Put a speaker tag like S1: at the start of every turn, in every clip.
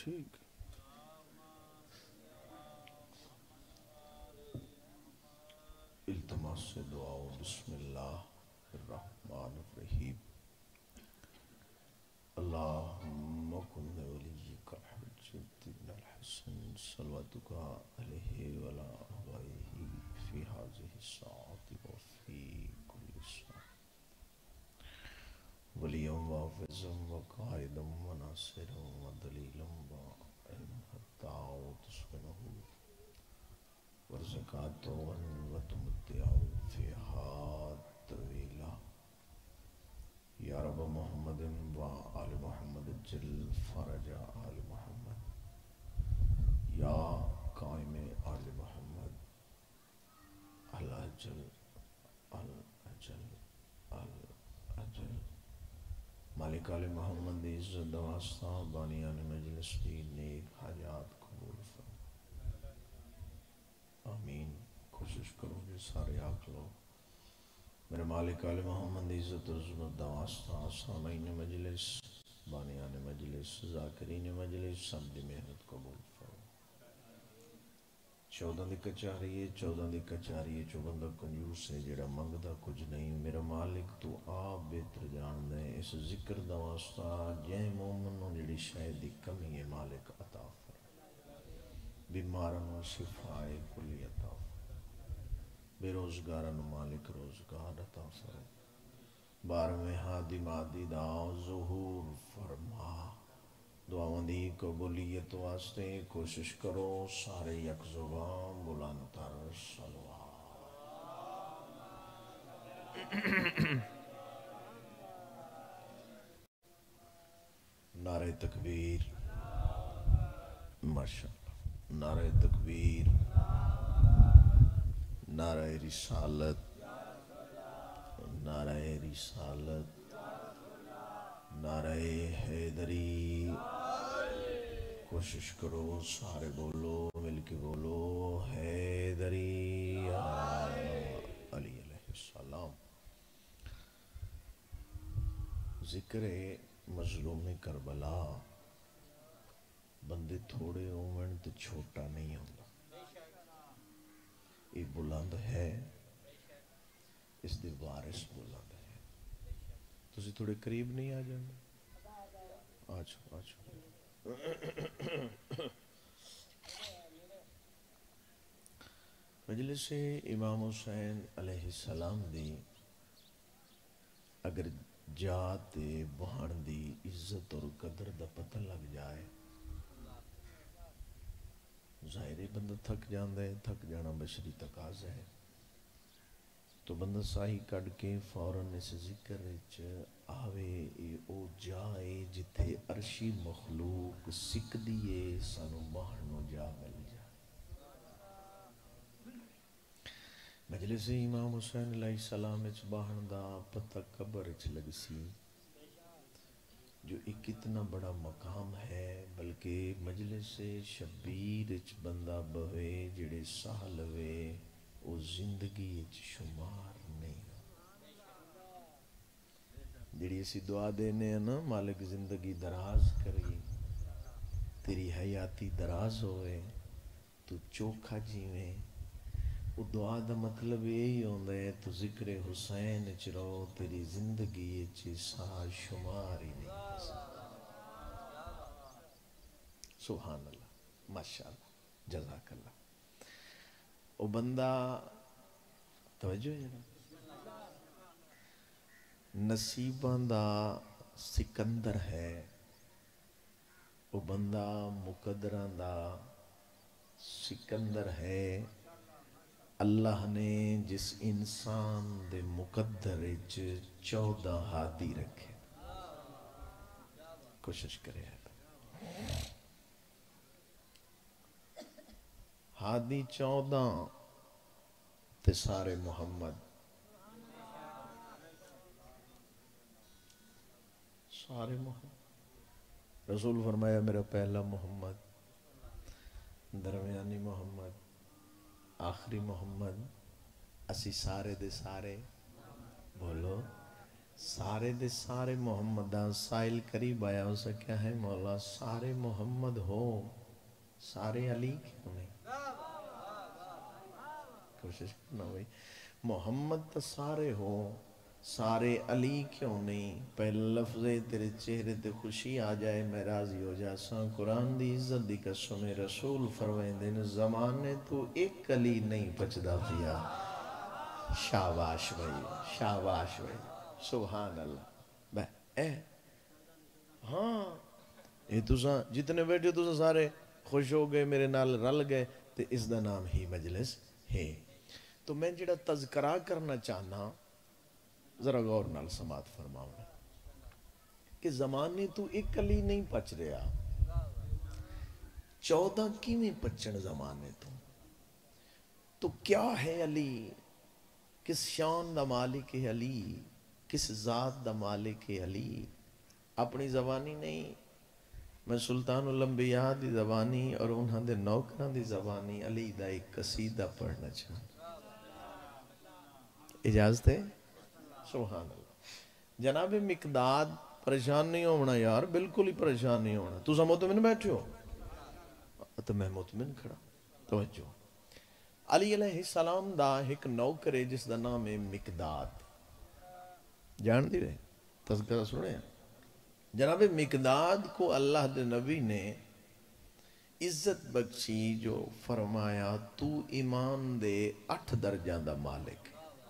S1: ٹھیک التماس سے دعا بسم اللہ الرحمن الرحیم اللہم کن ولیک الحجت ابن الحسن صلواتک علیہ وعلی آبائہ فی ہذہ الساعۃ وفی کل ساعۃ ولیا وحافظا وقائدا وناصرا ودلیلا حتی تسکنہ ورزقات وتمتع فيها طويلا یا رب محمد و آل محمد جل فرج آل محمد یا قائم آل محمد الأجل الأجل الأجل مالک آل محمد عزت واسطہ بانیان مجلس کی نیک حاجات قبول فرما آمین۔ کوشش کرو گے سارے آنکھ لو میرے مالک آل محمد عزت و عظمت دا واسطہ سامعین مجلس بانیان مجلس ذاکرین مجلس سب دی محنت قبول فرما۔ 14 دی کچاری ہے بندہ کنجوس ہے جڑا منگدا کچھ نہیں، میرا مالک تو آپ بہتر جان دے اس ذکر دا واسطہ جے مومن نو جڑی شاید دی کمی ہے مالک عطا فرما، بیمارن شفاء کلی عطا فرما، بے روزگارن مالک روزگار عطا فرما، بارہویں ہادی مادی دا ظہور فرما۔ دعاؤں دی قبولیت واسطے کوشش کرو سارے یک زبان بلند تر صلوات۔ نعرہ تکبیر، ماشاءاللہ، نعرہ تکبیر، نعرہ رسالت، نعرہ رسالت، نعرہ حیدری۔ کوشش کرو سارے بولو مل کے بولو حیدری علی علیہ السلام۔ ذکر مظلوم کربلا بندے تھوڑے ہومن تو چھوٹا نہیں ہوتا، یہ بلند ہے، اس دی وارث بلند ہے۔ تسی تھوڑے قریب نہیں آ جانے؟ آجو آجو۔ مجلس امام حسین علیہ السلام دی اگر جات بہن دی عزت اور قدر دا پتہ لگ جائے، ظاہری بندہ تھک جاندہ ہے، تھک جانا بشری تقاضا ہے، تو بندہ ساہی کڑ کے فوراً اس ذکر وچ آوے او جائے جتھے عرشی مخلوق سکھ دیئے سانو باہر نو جا مل جائے۔ مجلس امام حسین علیہ السلام اچ باہر دا پتہ قبر اچ لگ سی، جو ایک کتنا بڑا مقام ہے، بلکہ مجلس شبیر اچ بندہ بہے جڑے ساہ لوے او زندگی اچ شمار نہیں۔ جڑی اسی دعا دینے ہیں نا، مالک زندگی دراز کری، تیری حیاتی دراز ہوئے، تو چوکھا جیویں، وہ دعا دا مطلب یہی ہوندہ ہے تو ذکر حسین اچ رو تیری زندگی اچ ساہ شمار ہی نہیں ہو سکتا۔ سبحان اللہ، ماشاءاللہ، جزاک اللہ۔ وہ بندہ توجہ ہے نا، نصیبان دا سکندر ہے، وہ بندہ مقدران دا سکندر ہے۔ اللہ نے جس انسان دے مقدر اچ 14 ہادی رکھے، کوشش کرے ہے ہادی 14 تے سارے محمد، سارے محمد۔ رسول فرمایا میرا پہلا محمد، درمیانی محمد، آخری محمد، اسی سارے دے سارے بولو سارے دے سارے محمدان سائل قریب آیا ہو سکیا ہے مولا سارے محمد ہو سارے علی کیوں نہیں کوشش کرنا بھائی محمد تو سارے ہو سارے علی کیوں نہیں پہلے لفظ تیرے چہرے تے خوشی آ جائے میں راضی ہو جاساں قرآن دی عزت دی قسم رسول فرمائیں دین زمانے تو ایک علی نہیں پچدا پیا شاباش بھائی سبحان اللہ بے اے ہاں یہ تساں جتنے بیٹھے تساں سارے خوش ہو گئے میرے نال رل گئے تے اس دا نام ہی مجلس ہے تو میں جڑا تذکرہ کرنا چاہنا ذرا غور نال سماعت فرماؤں کہ زمانے تو ایک علی نہیں پچ رہا 14 کیویں پچن زمانے تو کیا ہے علی کس شان دا مالک ہے علی کس ذات دا مالک ہے علی اپنی زبانی نہیں میں سلطان الانبیاء دی زبانی اور انہاں دے نوکران دی زبانی علی دا ایک قصیدہ پڑھنا چاہتا اجازت ہے سبحان اللہ جناب مقداد پریشان نہیں ہونا یار بالکل ہی پریشان نہیں ہونا تو سب مطمئن بیٹھے ہو تو میں مطمئن کھڑا توجہ علی علیہ السلام دا ایک نوکر ہے جس دا نام ہے مقداد جان دی رہے تذکرہ سنے جناب مقداد کو اللہ دے نبی نے عزت بخشی جو فرمایا تو ایمان دے 8 درجہ دا مالک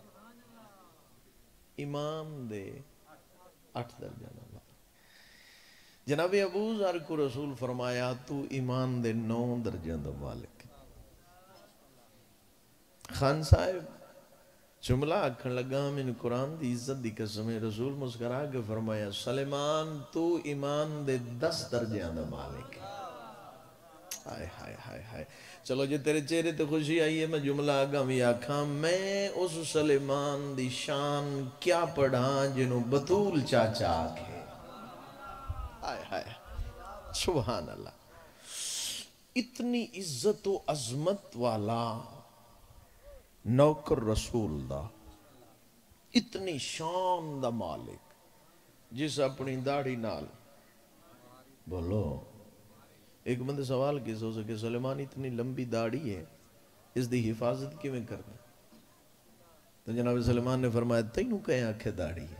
S1: ایمان دے 8 درجہ دا مالک جناب ابو ذر کو رسول فرمایا تو ایمان دے 9 درجہ دا مالک خان صاحب جملہ اکھن لگا من قرآن دی عزت دی قسم رسول مسکرا کے فرمایا سلیمان تو ایمان دے 10 درجہ دا مالک ہائے ہائے ہائے ہائے چلو جی تیرے چہرے تے خوشی آئی ہے میں جملہ آگا بھی آکھاں میں اس سلیمان دی شان کیا پڑھا جنہوں بطول چاچا آکھے ہائے ہائے سبحان اللہ اتنی عزت و عظمت والا نوکر رسول دا اتنی شان دا مالک جس اپنی داڑھی نال بولو ایک بندے سوال کی سو سکے سلیمان اتنی لمبی داڑھی ہے اس دی حفاظت کی میں کرنا تو جناب سلیمان نے فرمایا تینوں کہیں آنکھیں داڑھی ہے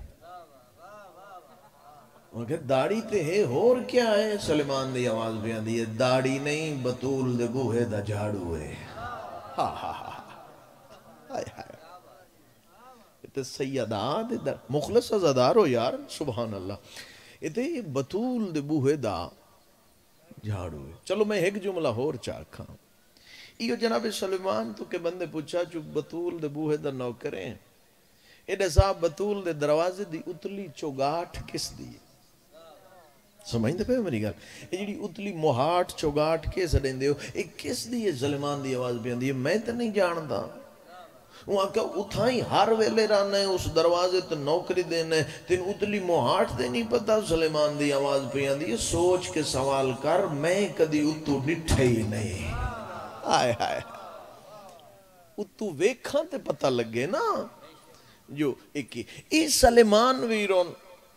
S1: وہ کہ داڑھی تے ہے اور کیا ہے سلیمان دی آواز بھی آندھی ہے داڑھی نہیں بطول دے بوہے دا جھاڑو ہے ہاں ہاں ہاں ہائے ہائے یہ سیدات مخلص ازادار ہو یار سبحان اللہ یہ بطول دے بوہے دا جھاڑو ہے چلو میں ایک جملہ اور چاکھاں یہ جناب سلیمان تو کہ بندے پوچھا چک بطول دے بوہے دا نوکریں ایڈے صاحب بطول دے دروازے دی اتلی چوگاٹ کس دی سمجھتے پہ میری گل یہ جڑی اتلی مہاٹ چوگاٹ کس دیں دے ہو ایک کس دی ہے سلیمان دی آواز بھی آندھی ہے میں تو نہیں جانتا وہاں کہ اتھائی ہر ویلے رانا ہے اس دروازے تو نوکری دینا ہے تین اتلی مہاٹ دے نہیں پتا سلیمان دی آواز پہ آندھی ہے سوچ کے سوال کر میں کدی اتو ڈٹھے ہی نہیں آئے آئے اتو ویکھاں تے پتہ لگے نا جو ایک ہی سلیمان ویرون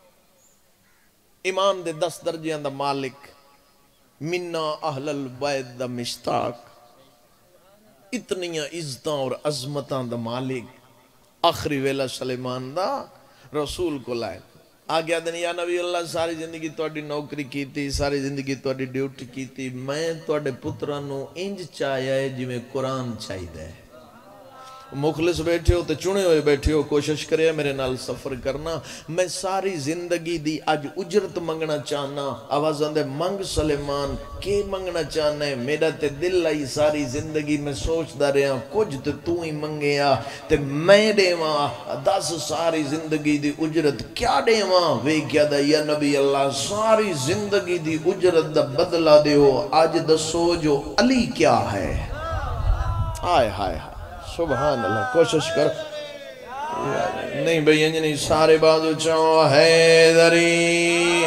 S1: ایمان دے 10 درجیاں دا مالک منہ اہل البیت دا مشتاق اتنیاں عزتاں اور عظمتاں دا مالک آخری ویلہ سلیمان دا رسول کو لائے آگیا دن یا نبی اللہ ساری زندگی توڑی نوکری کی تھی ساری زندگی توڑی ڈیوٹی کی تھی میں توڑے پترانوں انج چاہیا ہے جی میں قرآن چاہی دے مخلص بیٹھے ہو تو چنے ہوئے بیٹھے ہو کوشش کرے میرے نال سفر کرنا میں ساری زندگی دی آج اجرت منگنا چاہنا آوازان دے منگ سلیمان کے منگنا چاہنا ہے میرا تے دل آئی ساری زندگی میں سوچ دا رہا کچھ تو ہی منگیا تے میں دے ماں 10 ساری زندگی دی اجرت کیا دے ماں وے کیا دا یا نبی اللہ ساری زندگی دی اجرت دا بدلہ دے ہو آج دسو جو علی کیا ہے آئے ہائے ہائے سبحان اللہ کوشش کر نہیں بھئی انجنی سارے بازو چاہو حیدری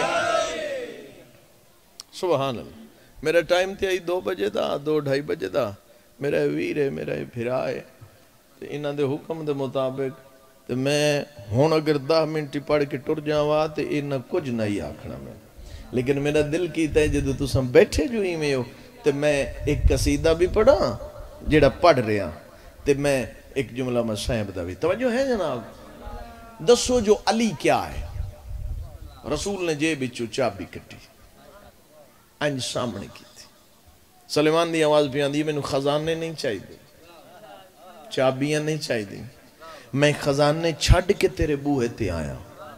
S1: سبحان اللہ میرا ٹائم تھی 2 بجے دا 2:30 بجے دا میرا ویر ہے میرا پھرا ہے انہاں دے حکم دے مطابق تو میں ہون اگر 10 منٹ پڑھ کے ٹر جاواں تو انہاں کچھ نہیں آکھنا میں، لیکن میرا دل کیتا ہے جدو تساں بیٹھے جو ہی میں ہو تو میں ایک قصیدہ بھی پڑھا جڑا پڑھ رہا تو میں ایک جملہ میں صاحب دا بھی توجہ ہے جناب۔ دسو جو علی کیا ہے؟ رسول نے جیب وچوں چابی کٹی انج سامنے کی تھی، سلیمان دی آواز پہ آندی مینوں خزانے نہیں چاہیے، چابیاں نہیں چاہیے، میں خزانے چھڈ کے تیرے بوہے تے آیا،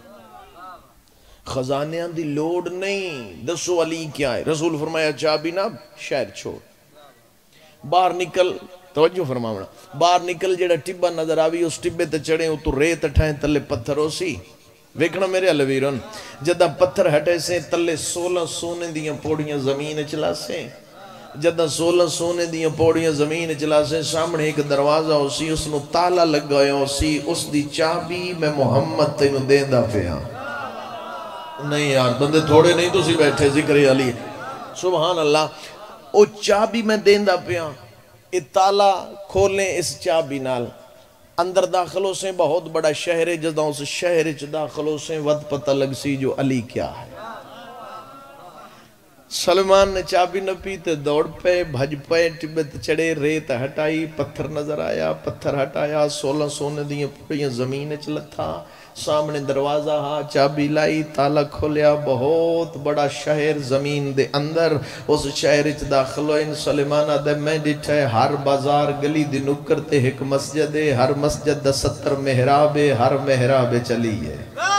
S1: خزانیاں دی لوڑ نہیں۔ دسو علی کیا ہے؟ رسول فرمایا چابی نہ شہر چھوڑ، باہر نکل، توجہ فرماونا، باہر نکل، جڑا ٹبا نظر آوی اس ٹبے تے چڑھے تو ریت اٹھائیں تلے پتھر ہو سی، ویکھنا میرے علویرن جدہ پتھر ہٹے سے تلے 16 سونے دیاں پوڑیاں زمین چلا سے، جدہ 16 سونے دیاں پوڑیاں زمین چلا سے، سامنے ایک دروازہ ہو سی، اس نو تالا لگا ہو سی، اس دی چابی میں محمد تینو دیندہ پیا۔ نہیں یار بندے تھوڑے نہیں تو سی بیٹھے، ذکر علی سبحان اللہ، او چابی میں دیندہ پیا، تالا کھولیں اس چابی نال، اندر داخلوں سے بہت بڑا شہر ہے، جدہ اس شہر چ داخلوں سے ود پتہ لگ سی جو علی کیا ہے۔ سلمان نے چابی نہ پیتے دوڑ پہ بھج پہ ٹبت چڑے، ریت ہٹائی، پتھر نظر آیا، پتھر ہٹایا، 16 سونے دیاں پوڑیاں زمین چلتا، سامنے دروازہ ہاں، چابی لائی، تالا کھولیا، بہت بڑا شہر زمین دے اندر، اس شہر اچ داخل ہوئے۔ سلیمانہ دے میں ڈٹھے ہر بازار گلی دی نکر تے ایک مسجد ہے، ہر مسجد دا 70 محراب ہے، ہر محراب چلی ہے۔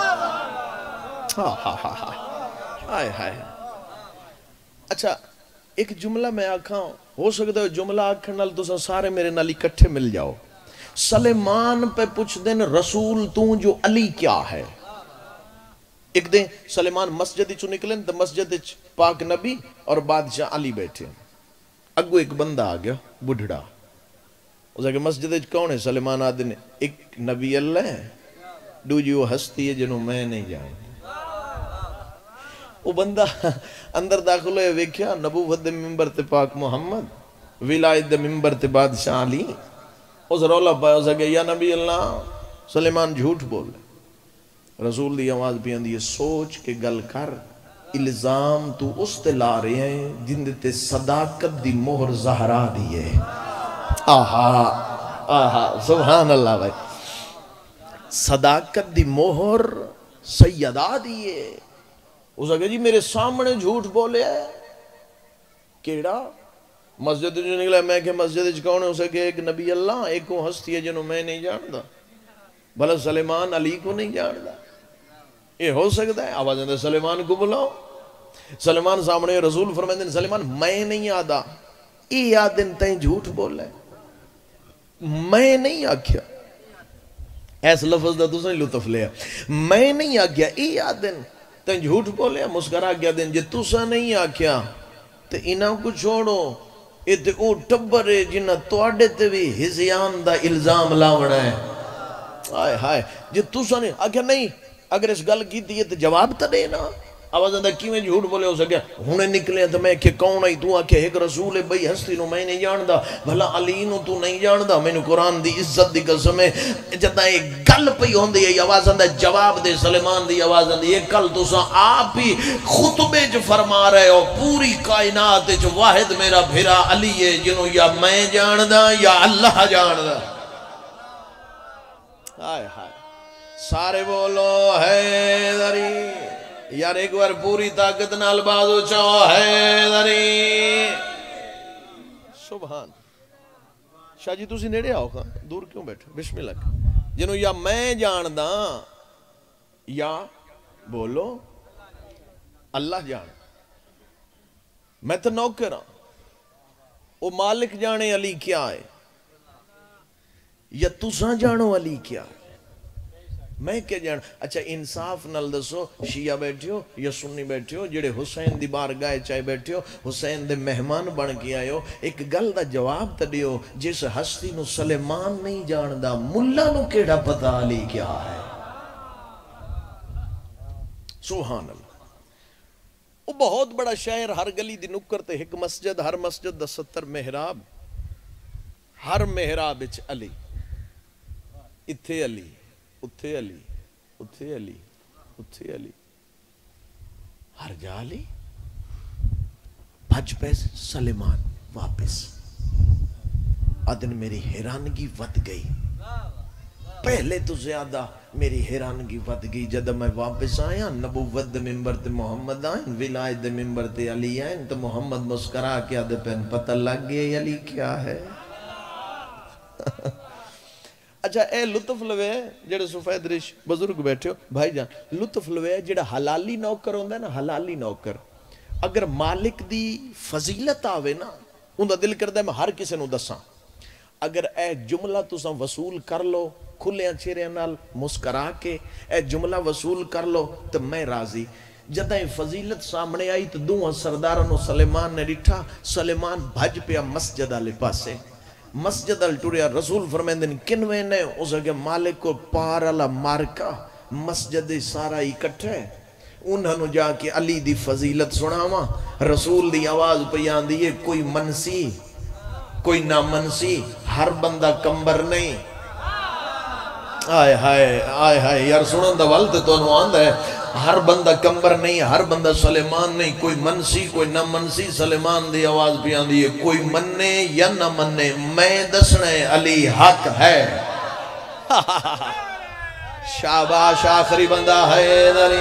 S1: ہائے ہائے۔ اچھا ایک جملہ میں آکھاں، ہو سکتا ہے جملہ آکھن نال تساں سارے میرے نال اکٹھے مل جاؤ۔ سلیمان پہ پوچھ دیں رسول تو جو علی کیا ہے؟ ایک دن سلیمان مسجد چو نکلیں تو مسجد پاک نبی اور بادشاہ علی بیٹھے، اگو ایک بندہ آ گیا بڑھڑا، اسے کہ مسجد کون ہے؟ سلیمان آدھے ایک نبی اللہ ہے، دو جو ہستی ہے جنہوں میں نہیں جانتا۔ وہ بندہ اندر داخل ہوئے، ویکھیا نبوت دے ممبر تے پاک محمد، ولایت دے ممبر تے بادشاہ علی، اس رولا پایا، اسے کہ یا نبی اللہ سلیمان جھوٹ بول رہے۔ رسول دی آواز بھی آندی ہے سوچ کے گل کر، الزام تو اس تے لا رہے ہیں جن تے صداقت دی مہر زہرا دیئے۔ آہا آہا سبحان اللہ بھائی، صداقت دی مہر سیدہ دیئے۔ اسے کہ جی میرے سامنے جھوٹ بولے ہے، کیڑا؟ مسجد جو نکلا، میں کہ مسجد کون ہے؟ اسے کہ ایک نبی اللہ، ایک کو ہستی ہے جنہوں میں نہیں جانتا، بھلا سلیمان علی کو نہیں جانتا؟ یہ ہو سکتا ہے؟ آواز اندر سلیمان کو بلاؤ۔ سلیمان سامنے، رسول فرمائے دن سلیمان میں نہیں آدھا، ای آدھن تین جھوٹ بول رہے، میں نہیں آکھیا، ایس لفظ دا دوسرے لطف لیا، میں نہیں آکھیا، ای آدھن تین جھوٹ بولے، مسکرا گیا دن جے تُسا نہیں آکھیا تو انہاں کو چھوڑو، یہ تے او ٹبر ہے جنہ توڑے تے بھی ہزیان دا الزام لاونا ہے۔ آئے ہائے، جے تُسا نہیں آکھیا، نہیں اگر اس گل کی تھی تو جواب تا دینا۔ آواز اندر کیویں جھوٹ بولے ہو سکیا؟ ہونے نکلے تو میں کہ کون آئی؟ تو آکھے ایک رسول ہے بھئی ہستی نو میں نہیں جاندا، بھلا علی نو تو نہیں جاندا، میں نے قرآن دی عزت دی قسم ہے جدہ ایک گل پئی ہوندی ہے، آواز اندر جواب دے سلیمان دی آواز اندر، یہ کل تو سا آپ ہی خطبے جو فرما رہے ہو، پوری کائنات جو واحد میرا بھرا علی ہے جنہوں یا میں جاندا یا اللہ جاندا۔ آئے ہائے، سارے بولو حیدری، یار ایک بار پوری طاقت نال بازو چاہو حیدری سبحان۔ شاہ جی تُسی نیڑے آؤ کھاں، دور کیوں بیٹھو؟ بسم اللہ۔ جنہوں یا میں جاندہ یا بولو اللہ جان، میں تو نوکر ہاں، وہ مالک جانے علی کیا ہے، یا تُساں جانو علی کیا ہے، میں کیا جان؟ اچھا انصاف نال دسو، شیعہ بیٹھے ہو یا سنی بیٹھے ہو، جڑے حسین دی بارگاہ چاہے بیٹھے ہو، حسین دے مہمان بن کے آئے ہو، ایک گل دا جواب تا دیو، جس ہستی نو سلیمان نہیں جاندا، ملا نو کیڑا پتہ علی کیا ہے؟ سبحان اللہ۔ وہ بہت بڑا شہر، ہر گلی دی نکر تے ایک مسجد، ہر مسجد دا 70 محراب، ہر محراب اچ علی، اتھے علی، उत्थे अली, उत्थे अली, उत्थे अली, हर जा अली, भज पे सलेमान वापस। अदन मेरी हैरानगी वध गई, पहले तो ज्यादा मेरी हैरानगी वध गई जब मैं वापस आया। नबूवत दे मिंबर ते मोहम्मद आए, विलायत दे मिंबर ते अली आए, तो मोहम्मद मुस्करा के आदे पेन पता लग गया अली क्या है। अच्छा ए लुत्फ लवे जेड़े सफेद रिश बुजुर्ग बैठे हो भाई जान, लुत्फ लवे जेड़ा हलाली नौकर होंदा ना, हलाली नौकर अगर मालिक दी फजीलत आवे ना, उनका दिल करदा मैं हर किसी नूं दसां। अगर ए जुमला तुसां वसूल कर लो खुले चेहरे नाल मुस्करा के, ए जुमला वसूल कर लो तो मैं राजी। जदा फजीलत सामने आई तो दूह सरदारां नूं सलेमान ने डिठा, सलेमान भज पिया मस्जिद वाले पासे, मस्जिद अल टुरिया। रसूल फरमांदे ने किनवे ने, उस अगे मालिक को पार वाला मारका, मस्जिद सारा इकट्ठे, उन्होंने जाके अली दी फजीलत सुनावा। रसूल दी आवाज पई आंदी है, कोई मनसी कोई ना मनसी, हर बंदा कंबर नहीं। आय हाय आय हाय यार सुनन दा वल ते तोनू आंदा है, हर बंदा कंबर नहीं, हर बंदा सलेमान नहीं, कोई मनसी कोई ना मनसी। सलेमान दी आवाज भी आंदी है, कोई मन्ने या ना मन्ने मैं दसना है अली हक है। शाबाश आखिरी बंदा है दरी।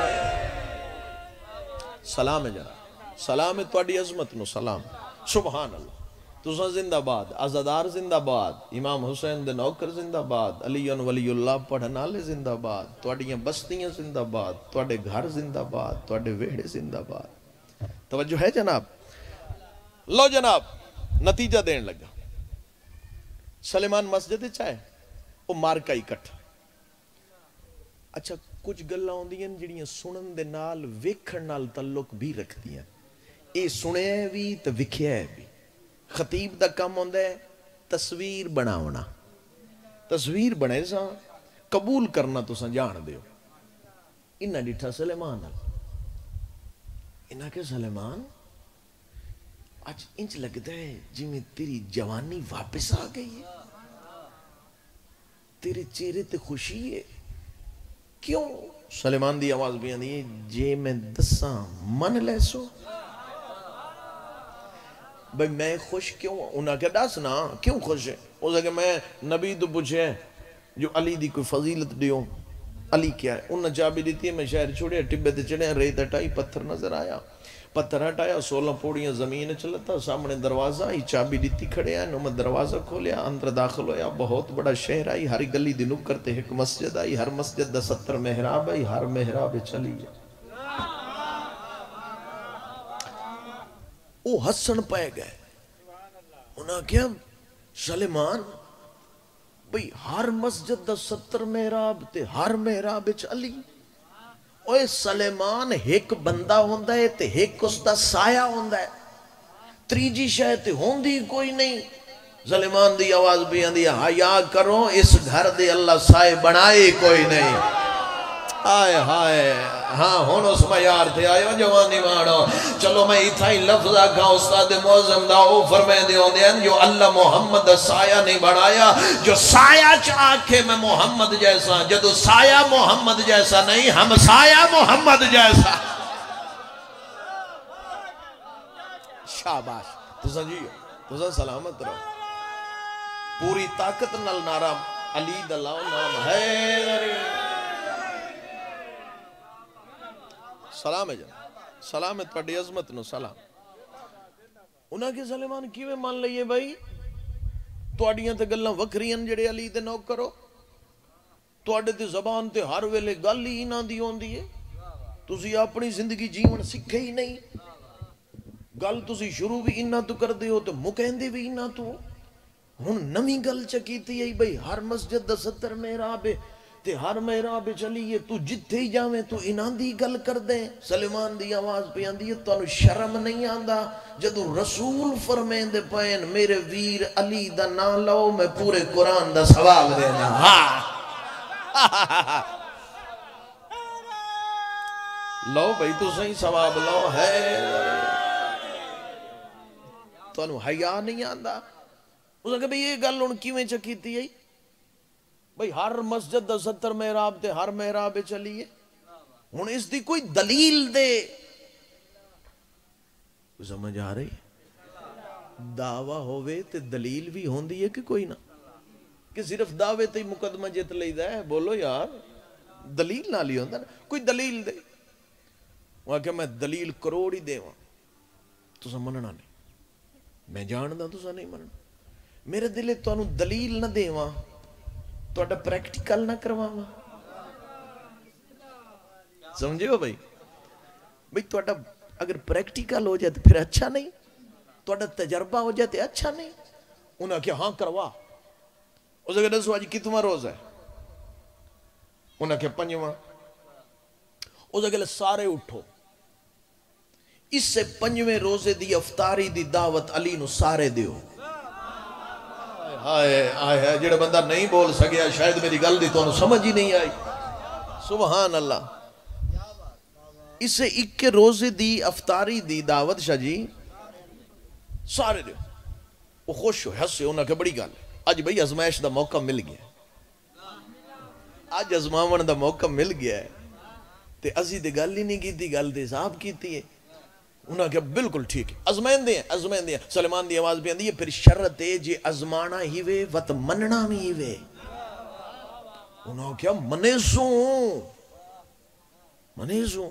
S1: सलाम है जनाब, सलाम है तुहाडी अजमत नु सलाम। सुभान अल्लाह। तुसा जिंदाबाद, आजादार जिंदाबाद, इमाम हुसैन दे नौकर जिंदाबाद, अली वलीउल्लाह पढ़न वाले जिंदाबाद, तुहाडियां बस्तियां जिंदाबाद, तुहाडे घर जिंदाबाद, तुहाडे वेड़े जिंदाबाद। तवज्जो है जनाब। लो जनाब नतीजा देन लगा। सलेमान मस्जिद च आए, वो मारका इकट्ठा। अच्छा कुछ गल्लां होंदियां जिहड़ियां सुनन दे नाल वेखण नाल तल्लुक भी रखदियां। ये सुनिया भी ते विखिया भी। खतीब दा काम होंदा है तस्वीर बनावना, तस्वीर बने सा कबूल करना तुसा जान दे। इन्ना डिठा सलेमान, इन्ना के सलेमान आज इंच लगता है जिमें तेरी जवानी वापस आ गई है, तेरे चेहरे ते खुशी है। क्यों? सलेमान दी आवाज भी आंदी है, जे मैं दसा मन लैसो। भाई मैं खुश क्यों? उन्हें क्या दस ना क्यों खुश है? उसे मैं नबी तो पूछे जो अली दी कोई फजीलत दियो, अली क्या है? उन्हें चाबी दी है, मैं शहर छोड़े टिब्बे ते चढ़े, रेत हटाई, पत्थर नजर आया, पत्थर हटाया, 16 पौड़ियां जमीन चलता, सामने दरवाजा आई, चाबी दी खड़े हैं, मैं दरवाजा खोलिया, अंदर दाखिल होया, बहुत बड़ा शहर आई, हर गली दी नुक्कर ते एक मस्जिद आई, हर मस्जिद दा 70 मेहराब आई, हर मेहराब चली है। वो हसन पै गए। उन्हें क्या सलेमान भाई हर मस्जिद दा 70 मेहराब ते हर मेहराब विच अली। ओए सलेमान एक बंदा होंदा है ते एक उसदा साया होंदा है, त्रीजी शय ते होंदी कोई नहीं। सलेमान दी आवाज भी आंदी है, हया करो इस घर दे अल्लाह साए बनाए कोई नहीं। हाय हाय हाँ हुन उस मयार थे आयो जवानी मानो। चलो मैं इथा ही लफ्ज आखा उस्ताद मौज़म दा, ओ फरमांदे होंदे हैं जो अल्लाह मोहम्मद दा साया नहीं बनाया, जो साया च आखे मैं मोहम्मद जैसा, जदों साया मोहम्मद जैसा नहीं, हम साया मोहम्मद जैसा। शाबाश तुसा जी, तुसा सलामत रहो। पूरी ताकत नाल नारा अली दा लाओ, नाम है सलाम है जनाब, सलाम है तुहाडी अजमत नु सलाम। उन्हें के सलेमान किवें मान लईए भाई, तुहाडियां ते गल्लां वखरियां जेड़े अली दे नौकर हो, तुहाडे ते ज़बान ते हर वेले गल ही इन्हां दी होंदी है। तुसी अपनी जिंदगी जीवन सीखे ही नहीं, गल तुसी शुरू भी इन्हां तो करदे हो ते मुकैंदे भी इन्हां तो। हुण नवीं गल च कीती है भाई हर मस्जिद दा 70 मेहराब है ते हर मेहराब चलीए, तू जिथे ही जावे तू इन्हां दी गल कर दे। सलेमान दी आवाज पे आंदी है, तुहानू शर्म नहीं आंदा जदों रसूल फरमांदे पए मेरे वीर अली दा नाम लो, मैं पूरे कुरान दा सवाब देना। हाँ लो भाई तू सही सवाब लो है, तुहानू हया नहीं आंदा। उसने कहा भाई ये गल हुण किवें च कीती है? بھئی ہر مسجد دا 70 محراب تے ہر محراب چلیے ہن اس دی کوئی دلیل دے سمجھ آ رہی دعویٰ ہوئے تے دلیل بھی ہوندی ہے کہ کوئی نہ کہ صرف دعوے تے مقدمہ جت لیدا ہے بولو یار دلیل نہ لی ہوندہ نا کوئی دلیل دے وہاں کہ میں دلیل کروڑی دے وہاں تو سا مننا نہیں میں جاندہ تو سا نہیں مننا میرے دلے تو انہوں دلیل نہ دے وہاں تو اڈا پریکٹیکل نہ کروا وہاں سمجھے ہو بھئی بھئی تو اڈا اگر پریکٹیکل ہو جائے تو پھر اچھا نہیں تو اڈا تجربہ ہو جائے تو اچھا نہیں انہوں نے کہا ہاں کروا اس اگر دسو آج کتنا روز ہے انہوں نے کہا 5واں اس اگر سارے اٹھو اس سے 5ویں روزے دی افطاری دی دعوت علی نو سارے دیو آئے جڑا بندہ نہیں بول سکیا شاید میری گل دی تو انہوں سمجھ ہی نہیں آئی سبحان اللہ اس سے 21 روزے دی افطاری دی دعوت شاہ جی سارے دیو وہ خوش ہو حس سے انہوں نے بڑی گل آج بھئی ازمائش دا موقع مل گیا آج ازماون دا موقع مل گیا ہے تے ازی دے گل ہی نہیں کی تھی گل دے صاحب کی تھی انہوں نے کہا بالکل ٹھیک ہے ازمین دیں سلیمان دی آواز بھی آندی ہے پھر شرط ہے جی ازمانا ہی وے وط مننا ہی وے انہوں نے کہا منے سوں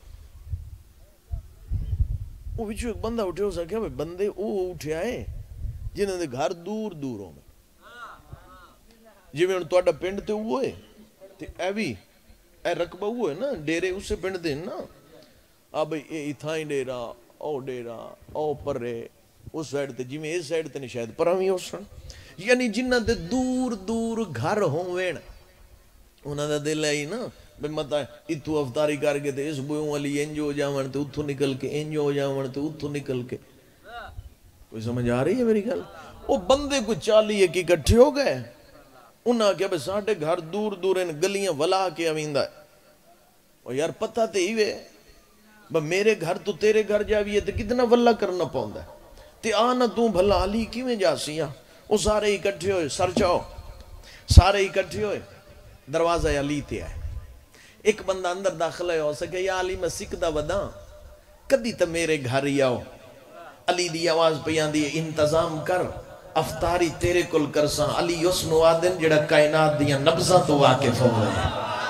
S1: وہ بچو ایک بندہ اٹھے ہو سکیا بندے وہ اٹھے آئے جنہوں نے گھر دور دور ہوں جی میں انہوں تو پنڈ تے ہوئے تے اے بھی اے رقبہ ہوئے نا ڈیرے اس سے پنڈ دیں نا اب اتھائیں ڈیرا او پر رہے اس سائڈ تے جی میں اس سائڈ تے نہیں شاید پرامی ہو سن یعنی جنہ دے دور دور گھر ہوں وین انہوں دا دل ہے نا بے مطا اتھو افطاری کر کے تے اس بویوں والی انجو ہو جاون تے اتھو نکل کے انجو ہو جاون تے اتھو نکل کے کوئی سمجھ آ رہی ہے میری گل وہ بندے کو 40 کی اکٹھے ہو گئے انہاں کیا بے ساٹھے گھر دور دور ان گلیاں ولا کے امیندہ ہے اور یار پتہ تے ہی وے میرے گھر تو تیرے گھر جاویے تے کتنا ولا کرنا پاؤں ہے تے آنا تو بھلا علی کی میں جا سیاں وہ سارے اکٹھے ہوئے سر چاہو سارے اکٹھے ہوئے دروازہ علی تے آئے ایک بندہ اندر داخل ہے ہو سکے یا علی میں سکھ دا ودا کدی تا میرے گھر ہی آؤ علی دی آواز پیان دی انتظام کر افطاری تیرے کل کرساں علی اس نوادن جڑا کائنات دیا نبزہ تو واقف ہو گئے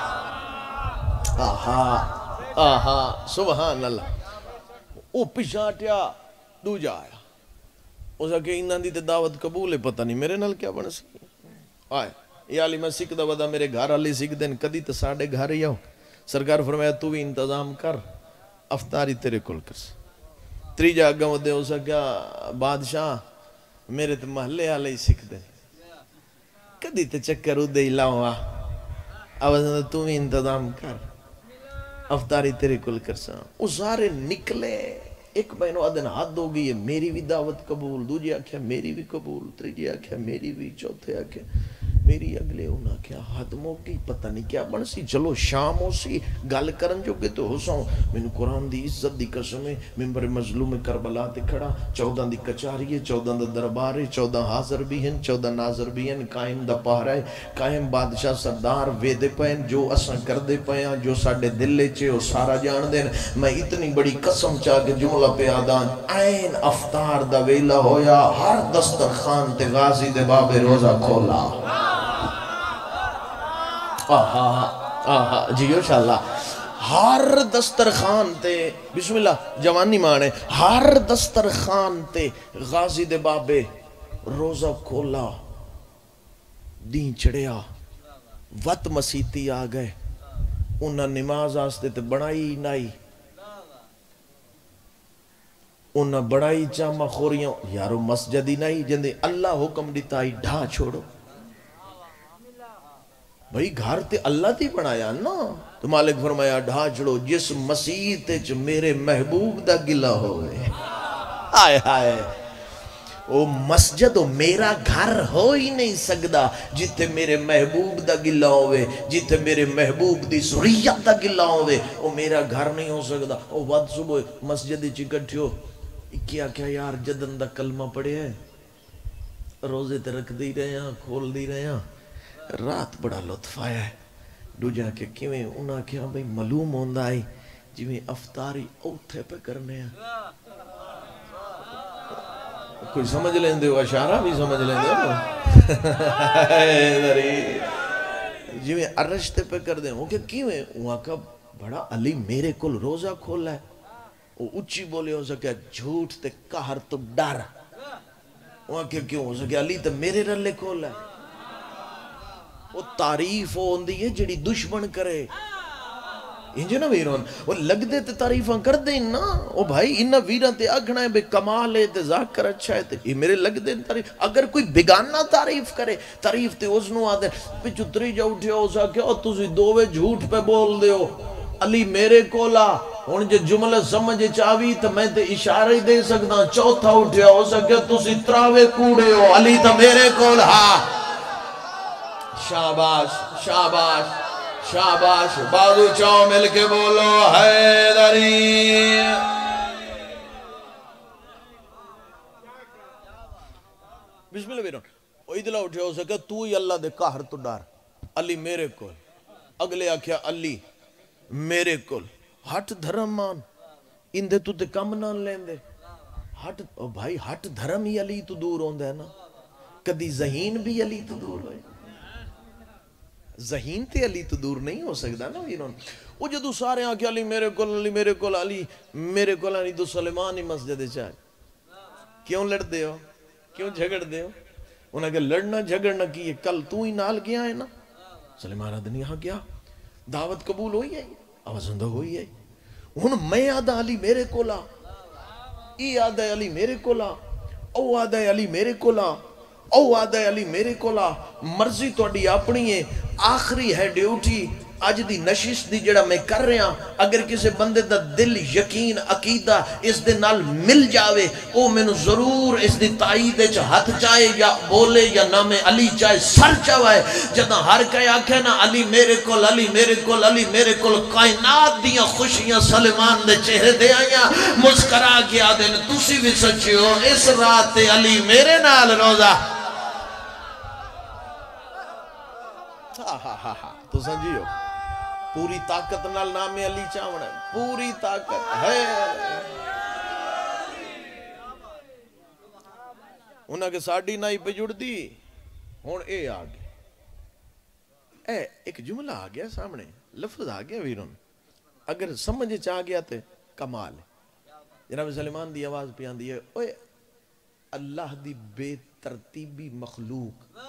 S1: آہا سبحان اللہ او پشاٹیا دو جا آیا اس کہ انہاں دی تے دعوت قبول ہے پتہ نہیں میرے نال کیا بن سکی آئے یا علی میں سکھ دا ودا میرے گھر علی سکھ دن کدی تے ساڑھے گھر ہی آؤ سرکار فرمایا تو بھی انتظام کر افطاری تیرے کل کرساں تری جاگہ ودے ہو سکیا بادشاہ میرے تے محلے آلے ہی سکھ دیں کدی تے چکر ہو دے لاؤں آوازن تو بھی انتظام کر افطاری تیرے کل کرساں وہ سارے نکلے ایک بہنوں آدھن حد ہو گئی ہے میری بھی دعوت قبول دوجی آکھیا میری بھی قبول تریجی آکھیا میری بھی چوتھے آکھیا میری اگلے ہونا کیا حد موقعی پتہ نہیں کیا بن سی چلو شام ہو سی گال کرن جو کہ تو ہو ساؤں میں نے قرآن دی عزت دی قسم ہے ممبر مظلوم کربلا تے کھڑا 14 دی کچاری ہے 14 دا دربار ہے 14 حاضر بھی ہیں 14 ناظر بھی ہیں قائم دا پہرہ ہے قائم بادشاہ سردار ویدے پہن جو اساں کر دے پہیاں جو ساڑھے دلے چے وہ سارا جان دین میں اتنی بڑی قسم چاہ کے جملہ پہ آدان این افطار دا ویلا ہویا ہر دسترخان تے غازی دے باب روزہ کھولا جی انشاءاللہ ہر دسترخان تے بسم اللہ جوانی مانے ہر دسترخان تے غازی دے بابے روزہ کھولا دین چڑیا وط مسیتی آ گئے انہاں نماز آستے تے بڑائی نائی انہاں بڑائی چاما خوریاں یارو مسجدی نائی جندے اللہ حکم دیتا ہی ڈھا چھوڑو بھئی گھر تے اللہ تی بنایا نا تو مالک فرمایا ڈھا چھڑو جس مسیح تے چ میرے محبوب دا گلہ ہوئے آئے آئے وہ مسجد میرا گھر ہو ہی نہیں سکدا جتے میرے محبوب دا گلہ ہوئے جتے میرے محبوب دی ذریت دا گلہ ہوئے وہ میرا گھر نہیں ہو سکدا وہ وقت صبح مسجد چکٹھیو کیا کیا یار جدن دا کلمہ پڑے ہے روزے تے رکھ دی رہے ہیں کھول دی رہے ہیں रात बड़ा लुत्फ आया है। दूजा के किवें उन्हें क्या भाई मालूम होंदा है जिवें अफतारी औथे पे करने हैं। कोई समझ लेंदे हो, इशारा भी समझ लेंदे हो जिवें अरशते पे कर दे वो के किवें वहां का बड़ा अली मेरे कोल रोजा खोला है। वो उच्ची बोले हो सके झूठ ते कहर तो डर वहां के क्यों हो सके अली तो मेरे रले खोला है। वो तारीफ हो होंदी है जिहड़ी दुश्मन करे इंज ना वीरों वो लगदे ते तारीफां कर दे ना ओ भाई इन्ना वीरां ते आखना है बे कमाल है ते जाकिर अच्छा है ते ये मेरे लगदे तारीफ। अगर कोई बेगाना तारीफ करे तारीफ ते उसनु आदे पिछू तरी जा उठियो हो सके ओ तुसी दोवे झूठ पे बोल दे हो अली मेरे कोला हुण जे जुमला समझ च आवी ते मैं ते इशारे दे सकदा। चौथा उठिया हो सके तुसी त्रावे कूड़े हो अली तो मेरे कोल। हां शाबाश शाबाश शाबाश बाजू चाओ मिलके बोलो हैदरी। बिस्मिल्लाह वीरों ओ इदला उठिया हो सके तू ही अल्लाह दे कहर तो डर अली मेरे कोल। अगले आख्या अली मेरे कोल हट धर्म मान इंदे तू ते कम ना लेंदे हट ओ भाई हट धर्म ही अली तो दूर होंदा है ना। कदी ज़हीन भी अली तो दूर होए ज़हीन ते अली तो दूर नहीं हो सकता ना वीरों। वो जदू सारे आके अली मेरे कोल अली मेरे कोल अली मेरे कोल नहीं तो सलेमान ही मस्जिद च क्यों लड़ते हो क्यों झगड़ते हो। उन्हें के लड़ना झगड़ना की कल तू ही नाल गया है ना। सलेमान आदमी यहाँ गया दावत कबूल हुई है आवाज़ हुई है। हुन मैं आदा अली मेरे कोला ई आदा अली मेरे कोला ओ आदा अली मेरे कोला ओ आदा अली मेरे कोला। मर्जी तुहाडी अपनी है आखिरी है ड्यूटी अज दी नशिश दी जेड़ा मैं कर रहा। अगर किसी बंदे दा दिल यकीन अकीदा इस दे नाल मिल जावे ओ मैनू जरूर इस दी ताईद विच हाथ चाहे या बोले या नामे अली चाहे सर चवाए। जदा हर कहे आखे ना अली मेरे कोल अली मेरे कोल अली मेरे कोल कायनात दियां खुशियां सलेमान दे चेहरे ते आईयां मुस्करा के आदे ने तुसी भी सच्चे हो इस रात ते अली मेरे नाल रोजा। तो समझियो पूरी ताकत नाल नामे अली चावना पूरी ताकत है। उन्हें के साड़ी नाई पे जुड़दी हुण ए आ गया ए एक जुमला आ गया सामने लफ्ज आ गया वीरों अगर समझ च आ गया ते कमाल है। जनाब सलेमान दी आवाज पे आंदी है ओए अल्लाह दी बेतरतीबी मखलूक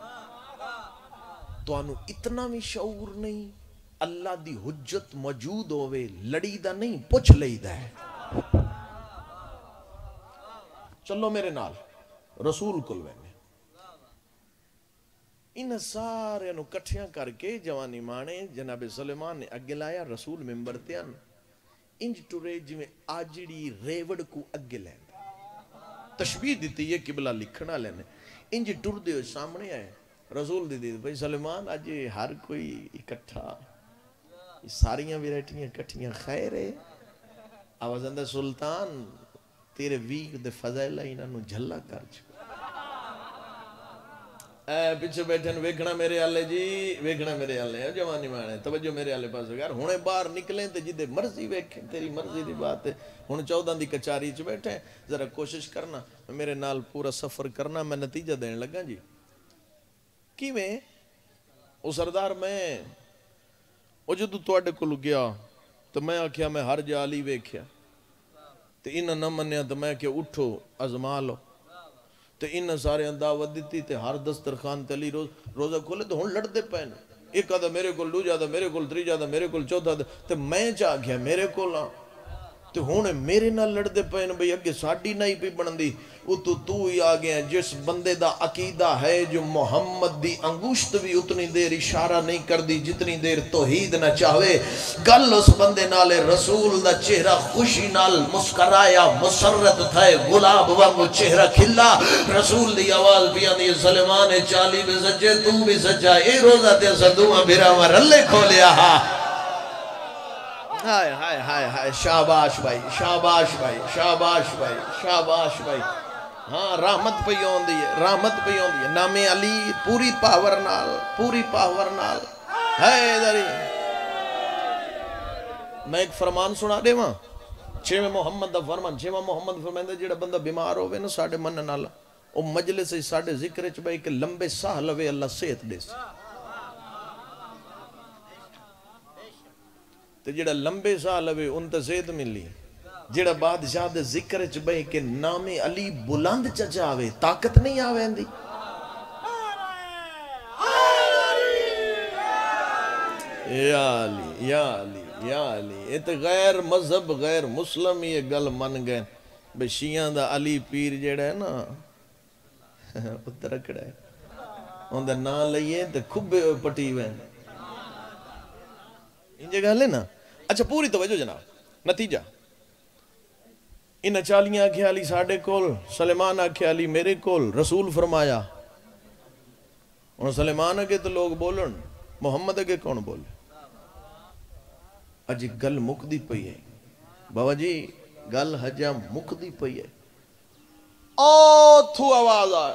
S1: तुहानू इतना भी शऊर नहीं अल्लाह दी हुज्जत मौजूद होवे लड़ी दा नहीं पुछ लईदा है। चलो मेरे नाल रसूल कुल वैने इन सारे नु कट्ठियां करके जवानी माने जनाबे सुलेमान ने अगे लाया रसूल मिंबर ते आन इंज टुरे जिवें आजड़ी रेवड़ को अगे लैंदा तशबीह दी है किबला लिखना लेने इंज टुरदे हो सामने आए रसूल दी भाई सलेमान अज हर कोई इकट्ठा सारियां वैरायटियां इकट्ठियां खैर है। आवाज आंदा सुल्तान तेरे वीर दे फज़ाइल इन्हां झल्ला कर पिछे बैठे वेखना मेरे आले जी वेखना मेरे आले जवानी माने तवज्जो मेरे आले पास यार हुणे बाहर निकले ते जिदे मर्जी वेखे तेरी मर्जी दी बात है। हुण 14 दी कचारी च बैठे जरा कोशिश करना मेरे नाल पूरा सफर करना मैं नतीजा देन लगा जी। किवें ओ सरदार मैं ओ जदों तुहाडे कोल गया तो मैं आख्या मैं हर जाली वेख्या ते इन्हां न मन्निया तो मैं क्या उठो अजमा लो ते इन्हां सारे दावत दी ते हर दस्तरखान ते अली रोजा खोले तो हुण लड़दे पे एक आदा मेरे कोल दूजा दा मेरे कोल त्रीजा दा मेरे कोल चौथा दा ते मैं चा गया मेरे कोल ते हुण मेरे नाल लड़दे पे बई अगे साडी नहीं पई बनदी उतू तू ही आ गया। जिस बंदे दा अकीदा है जो मोहम्मद दी अंगुश्त भी उतनी देर इशारा नहीं करदी जितनी देर तौहीद ना चाहे। गल उस बंदे नाल रसूल दा चेहरा खुशी नाल मुस्कराया मुसर्रत थे गुलाब वांगू चेहरा खिला। रसूल दी आवाज भी आंदी सलेमान चाली भी सच्चे तू भी सच्चा ए रोजा ते सदुआ बिरावा रल्ले खोलिया। हाय हाय हाय हाय शाबाश भाई शाबाश भाई शाबाश भाई शाबाश भाई ہاں رحمت پہ ہوندی ہے، رحمت پہ ہوندی ہے. نام علی پوری پاور نال ہے ادھر. میں ایک فرمان سنا دے وہاں، چھویں محمد دا فرمان. چھویں محمد فرمائندا جڑا بندہ بیمار ہوئے نا ساڑھے من نال او مجلس ساڑھے ذکر چ بھائی کہ لمبے ساہ لوے اللہ صحت دے سی. تے جڑا لمبے ساہ لوے ان تے صحت ملی. جڑا بادشاہ دے ذکر چ بھائی کہ نام علی بلند چ جاوے طاقت نہیں آویندی. یا علی یا علی یا علی. یہ تو غیر مذہب غیر مسلم یہ گل من گئے بے شیعہ دا علی پیر جڑا ہے نا اتر رکھڑا ہے ان دا نا لئیے تو کھبے ہوئے پٹی ہوئے ان جگہ لے نا. اچھا پوری توجہ جناب. نتیجہ انہاں چالیاں آکھے علی ساڑھے کول، سلیمان آکھے علی میرے کول. رسول فرمایا اور سلیمان آگے تو لوگ بولن، محمد آگے کون بولے؟ اجی گل مکدی پئی ہے بابا جی، گل حجا مکدی پئی ہے. تھو آواز آیا.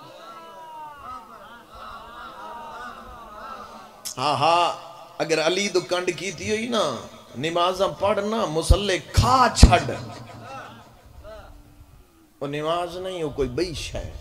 S1: ہاں اگر علی دو کنڈ کی تھی ہوئی نا نمازاں پڑھنا مسلح کھا چھڑ، وہ نماز نہیں وہ کوئی بیش ہے.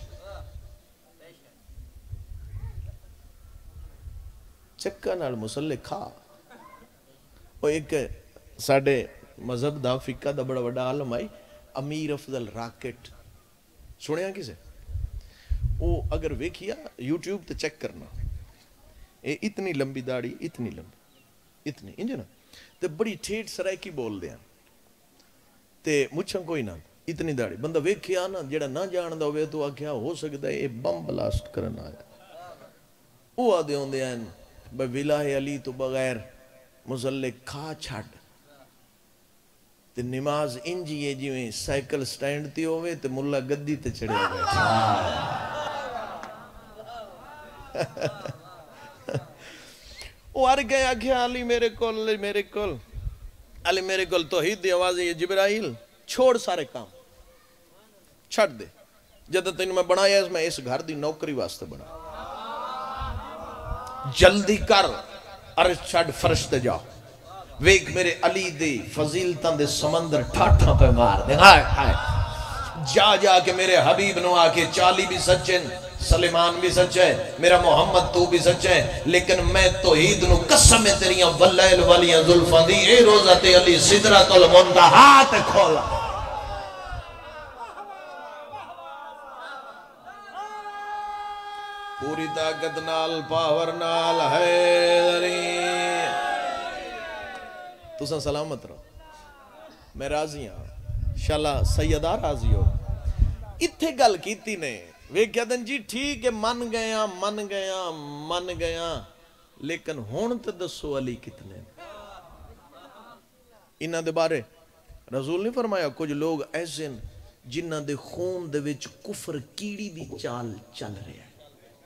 S1: چکا نال مسلح کھا. وہ ایک ساڑھے مذہب دا فقہ دا بڑا بڑا عالم آئی امیر افضل راکٹ سنیا کسے؟ وہ اگر ویکھیا یوٹیوب تے چیک کرنا، اتنی لمبی داڑھی اتنی لمبی اتنی انجھے نا تے بڑی ٹھیٹ سرائکی بول دیا تے مجھن کوئی نہ اتنی داڑھی. بندہ ویکھیا نا جڑا نہ جان دا ہوئے تو آکھیا ہو سکتا ہے یہ بم بلاسٹ کرنا آیا. وہ آدھے ہوں دے ہیں بے ولاہ علی تو بغیر مسلح کھا چھڑ تے نماز انجی ہے جویں سائیکل سٹینڈ تی ہوئے تے ملا گدی تے چڑھے بیٹھے. وہ ہر گئے آکھیا علی میرے کول علی میرے کول توحید دی آواز ہے. یہ جبرائیل چھوڑ سارے کام چھڑ دے. جدہ تینوں میں بنایا ہے میں اس گھر دی نوکری واسطے بنا. جلدی کر عرش چھڑ فرش تے جاؤ. ویک میرے علی دی فضیلتاں دے سمندر ٹھاٹھاں پہ مار دے. ہائے جا کے میرے حبیب نو آکے چالی بھی سچے سلیمان بھی سچے میرا محمد تو بھی سچے لیکن میں توحید نو قسم تیریاں واللیل والیاں ظلفاں دی اے روزہ تے علی صدرت المنتہا تے کھولا. پوری طاقت نال پاور نال حیدری. تساں سلامت رہو، میں راضی ہاں انشاءاللہ سیدہ راضی ہو. اتھے گل کیتی نے ویکھیا دن جی ٹھیک ہے من گیا لیکن ہون تے دسو علی کتنے. انہاں دے بارے رسول نے فرمایا کچھ لوگ ایسے جنہاں دے خون دے وچ کفر کیڑی دی چال چل رہے ہیں.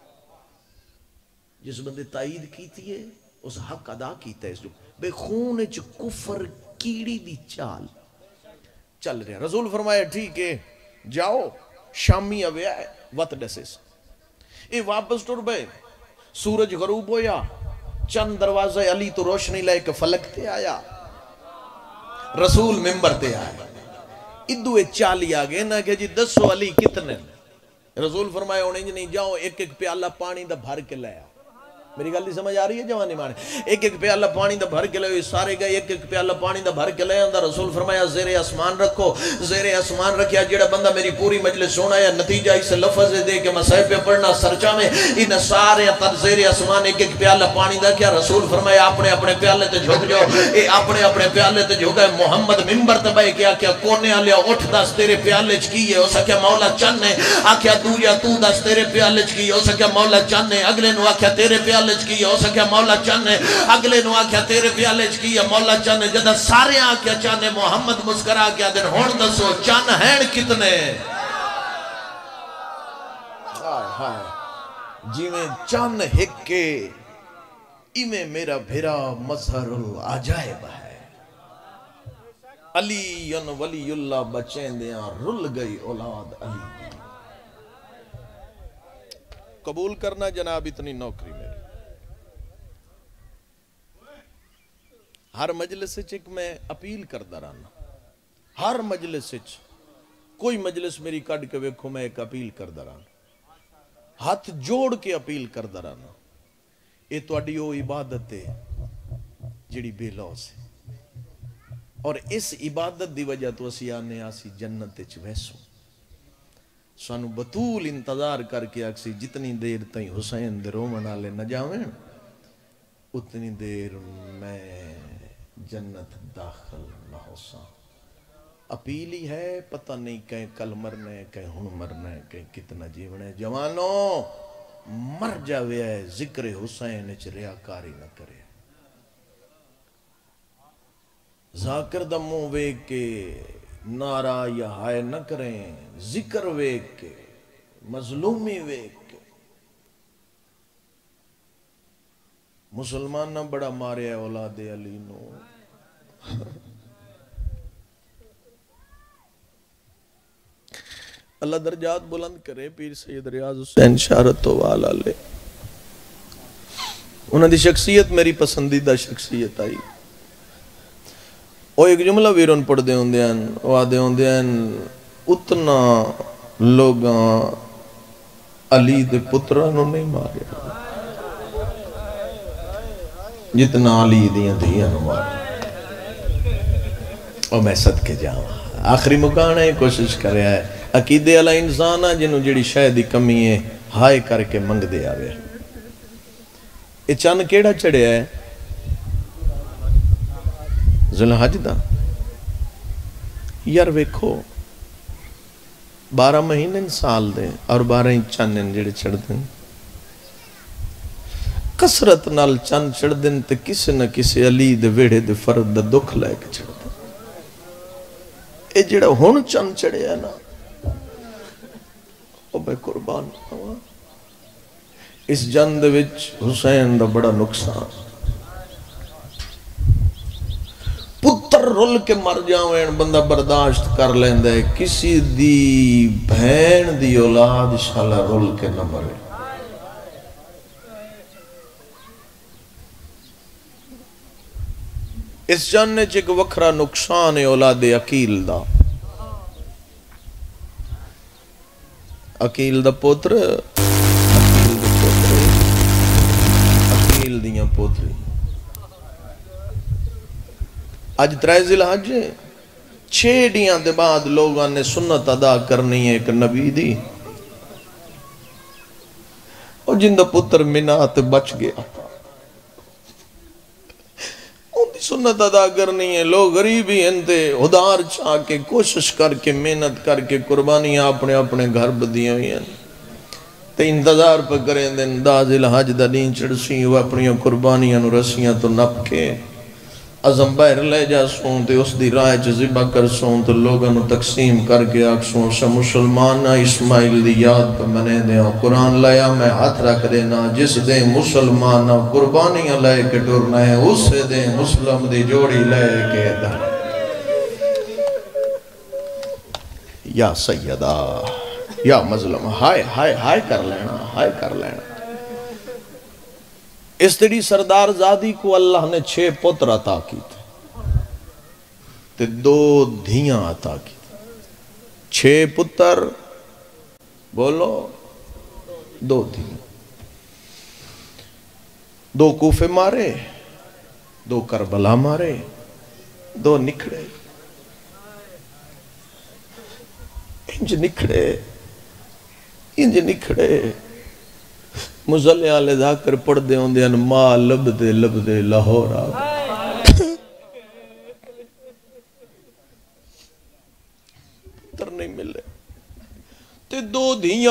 S1: جس بندے تائید کیتی ہے اس حق ادا کیتا ہے اس جو بے خون وچ کفر کیڑی دی چال چل رہے ہیں. رسول فرمایا ٹھیک ہے جاؤ شامی اویا ہے وط ڈسیس. یہ واپس ٹر بے سورج غروب ہویا چند دروازہ علی تو روشنی لے کے فلک تے آیا. رسول ممبر تے آیا. ادو چالی آگے نہ کہ جی دسو علی کتنے. رسول فرمایا انہیں نہیں جاؤ ایک ایک پیالہ پانی دا بھر کے لیا. میری گل دی سمجھ آ رہی ہے جوانی مانے. ایک ایک پیالہ پانی دا بھر کے لئے سارے گئے ایک ایک پیالہ پانی دا بھر کے لئے اندر. رسول فرمایا زیر اسمان رکھو. زیر اسمان رکھیا جڑا بندہ میری پوری مجلس سونا ہے نتیجہ اس لفظ دے کہ مسائب پہ پڑھنا سرچہ میں ان سارے تر زیر اسمان ایک ایک پیالہ پانی دا کیا. رسول فرمایا اپنے اپنے پیالے تے جھک جاؤ. اے اپنے اپنے پیالے تے جھکا ہے. محمد ممبر تے بھائی کیا کونے آلیا اٹھ دس تیرے پیالے چکی ہے. ہو سکیا مولا چن ہے. آکھیا دویا تو دس تیرے پیالے چکی ہے. ہو سکیا مولا چن ہے. اگلے نو آکھیا تیرے پیالے کی ہو سکیا مولا چن ہے. اگلے نو آکھیا تیرے پیالے کی ہے مولا چن ہے. جدہ سارے آکھیا چن ہے محمد مسکرا کیا دن ہون دسو چن ہیں کتنے. جی میں چن ہکے ایمیں میرا بھرا مظہر العجائب ہے. علی ولی اللہ بچیں دیاں رل گئی اولاد علی. قبول کرنا جناب اتنی نوکری میری. ہر مجلس ایک میں اپیل کردا رہنا, ہر مجلس کوئی مجلس میری کڈ کے ویکھو میں ایک اپیل کردا رہنا, ہاتھ جوڑ کے اپیل کردا رہنا. یہ تہاڈی وہ عبادت ہے جڑی بے لوس ہے, اور اس عبادت دی وجہ تو اسی آنے آسی جنت وچ ویسوں. سانو بطول انتظار کر کے آکسی جتنی دیر تائیں حسین دے رومن والے نہ جاویں اتنی دیر میں جنت داخل نہ ہو سا. اپیل ہی ہے, پتہ نہیں کہیں کل مرنا ہے, کہیں ہن مرنا ہے, کہیں کتنا جیونا ہے. جوانوں مر جاوے ہے, ذکر حسین وچ ریاکاری نہ کرے. ذاکر دا منہ ویکھ کے نعرہ یا ہائے نہ کریں, ذکر ویکھ کے, مظلومی ویکھ کے. مسلمان نہ بڑا مارے اولاد علی نو. اللہ درجات بلند کرے پیر سید ریاض حسین شارت والا لے. انہوں دی شخصیت میری پسندیدہ شخصیت آئی. وہ ایک جملہ ویرون پڑھ دے ہوں دین, وہ آدھے ہوں دین اتنا لوگاں علی دے پترانوں نہیں مارے جتنا علی دیاں دیاں مارے. اور میں صدقے جاؤں آخری مکان ہے, کوشش کرے ہے عقیدے والا انسان ہے جنہوں جڑی شاید دی کمی ہے ہائے کر کے منگ دے آوے. یہ چند کیڑا چڑھے ہے ذوالحج دا. یار ویکھو 12 مہینے سال دے اور 12 چند جڑے چڑھ دیں کسرت نال چند چڑھ دیں تے کسی نہ کسی علی دے ویڑے دے فرد دا دکھ لائے کے چڑھ دیں. اے جڑا ہون چند چڑھے ہے نا او بے قربان ہوا. اس جند وچ حسین دا بڑا نقصان. پتر رول کے مر جاویں بندہ برداشت کر لیندے, کسی دی بہن دی اولاد شالا رول کے نہ مرے. اس جاننے چک وکھرا نقصان ہے اولاد عقیل دا. عقیل دا پوتر, عقیل دیاں پوتری. آج 3 ذوالحج 6 ڈیاں دے بعد لوگاں نے سنت ادا کرنی ہے ایک نبی دی, اور جن دا پتر منات بچ گیا ان دی سنت ادا کرنی ہے. لوگ غریبی انتے ادار چاہ کے کوشش کر کے محنت کر کے قربانیاں اپنے اپنے گھر بدیاں ہوئی ہیں تے انتظار پہ کریں دن 10 ذوالحج دا دین چڑسی وہ اپنی قربانیاں نو رسیاں تو نپ کے ازم باہر لے جا سوں تے اس دی رائے چ ذبح کر سوں تو لوگاں نو تقسیم کر کے آکھ سوں سا مسلمان اسماعیل دی یاد پہ منے دے. قرآن لایا میں ہاتھ رکھ دینا, جس دے مسلمان قربانیاں لے کے ٹرنا ہے اس سے دے مسلم دی جوڑی لے کے در. یا سیدہ یا مظلم ہائے ہائے ہائے کر لینا, ہائے کر لینا. اس تیری سردار زادی کو اللہ نے 6 پتر عطا کی تھے 2 دھیاں عطا کی تھے. 6 پتر بولو 2 دھیاں. 2 کوفے مارے, 2 کربلا مارے, 2 نکھڑے. انج نکھڑے انج نکھڑے مزلے آلے ذاکر پڑھ دے ہوں دے ماں لب دے لاہور آگا. پتر نہیں ملے تے 2 دھیاں,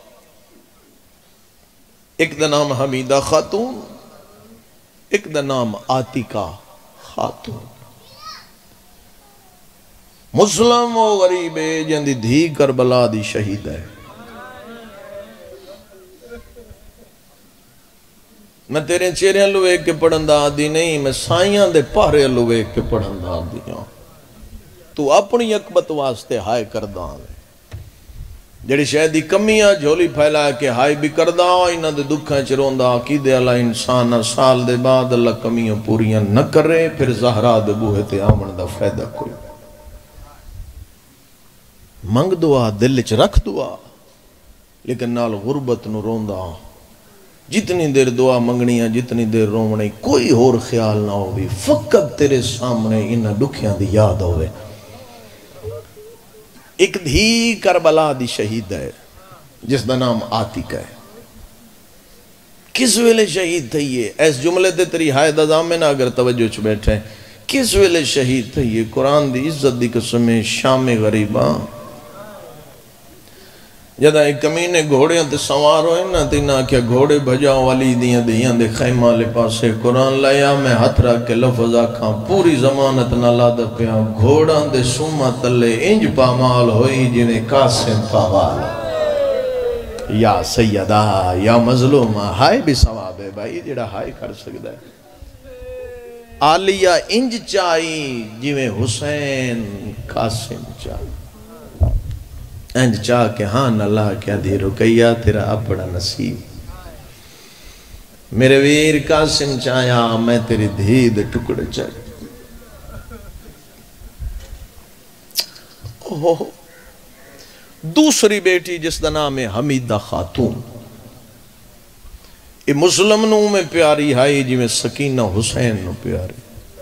S1: ایک دا نام حمیدہ خاتون, ایک دا نام آتیکہ خاتون. مسلم و غریب جن دی دھی کربلا دی شہید ہے. میں تیرے چہرے اللہ ایک کے پڑھندہ آدھی نہیں, میں سائیاں دے پہرے اللہ ایک کے پڑھندہ آدھی ہوں. تو اپنی اکبت واسطے ہائے کردہ آنے. جڑی شاید دی کمیاں جھولی پھیلا کے ہائی بھی کردہ انہاں دے دکھاں چروندہ عقیدے اللہ انسان سال دے بعد اللہ کمیاں پوریاں نہ کرے پھر زہرا دے بوہے تے آمن دا فائدہ کوئی منگ دعا دل چ رکھ دعا لیکن نال غربت نو روندہ جتنی دیر دعا منگنیاں جتنی دیر رومنے کوئی اور خیال نہ ہوئی فقط تیرے سامنے انہاں دکھیاں دی یاد ہوئے ایک دھی کربلا دی شہید ہے جس دا نام آتک ہے کس ویلے شہید تھے یہ ایس جملے تے تری ہائے دا زامنہ اگر توجہ چھ بیٹھے کس ویلے شہید تھے یہ قرآن دی عزت دی قسمیں شام غریباں جدا ایک کمینے گھوڑیاں تے سوار ہوئے نا تینا کیا گھوڑے بھجاؤ والی دیاں دے خیمہ لے پاسے قرآن لیا میں ہاتھ رکھ کے لفظ آکھاں پوری زمانت نہ لادا پیا گھوڑاں دے سومہ تلے انج پامال ہوئی جنہیں قاسم پاوال یا سیدہ یا مظلومہ ہائے بھی ثواب ہے بھائی جڑا ہائے کر سکتا ہے آلیہ انج چاہی جویں حسین قاسم چاہی انج چاہ کے ہاں اللہ کیا دی رکیہ تیرا اپنا نصیب میرے ویر قاسم چاہیا میں تیری دھید ٹکڑ چاہی دوسری بیٹی جس دا نام ہے حمیدہ خاتون یہ مسلم نو میں پیاری ہائی جی میں سکینہ حسین نو پیاری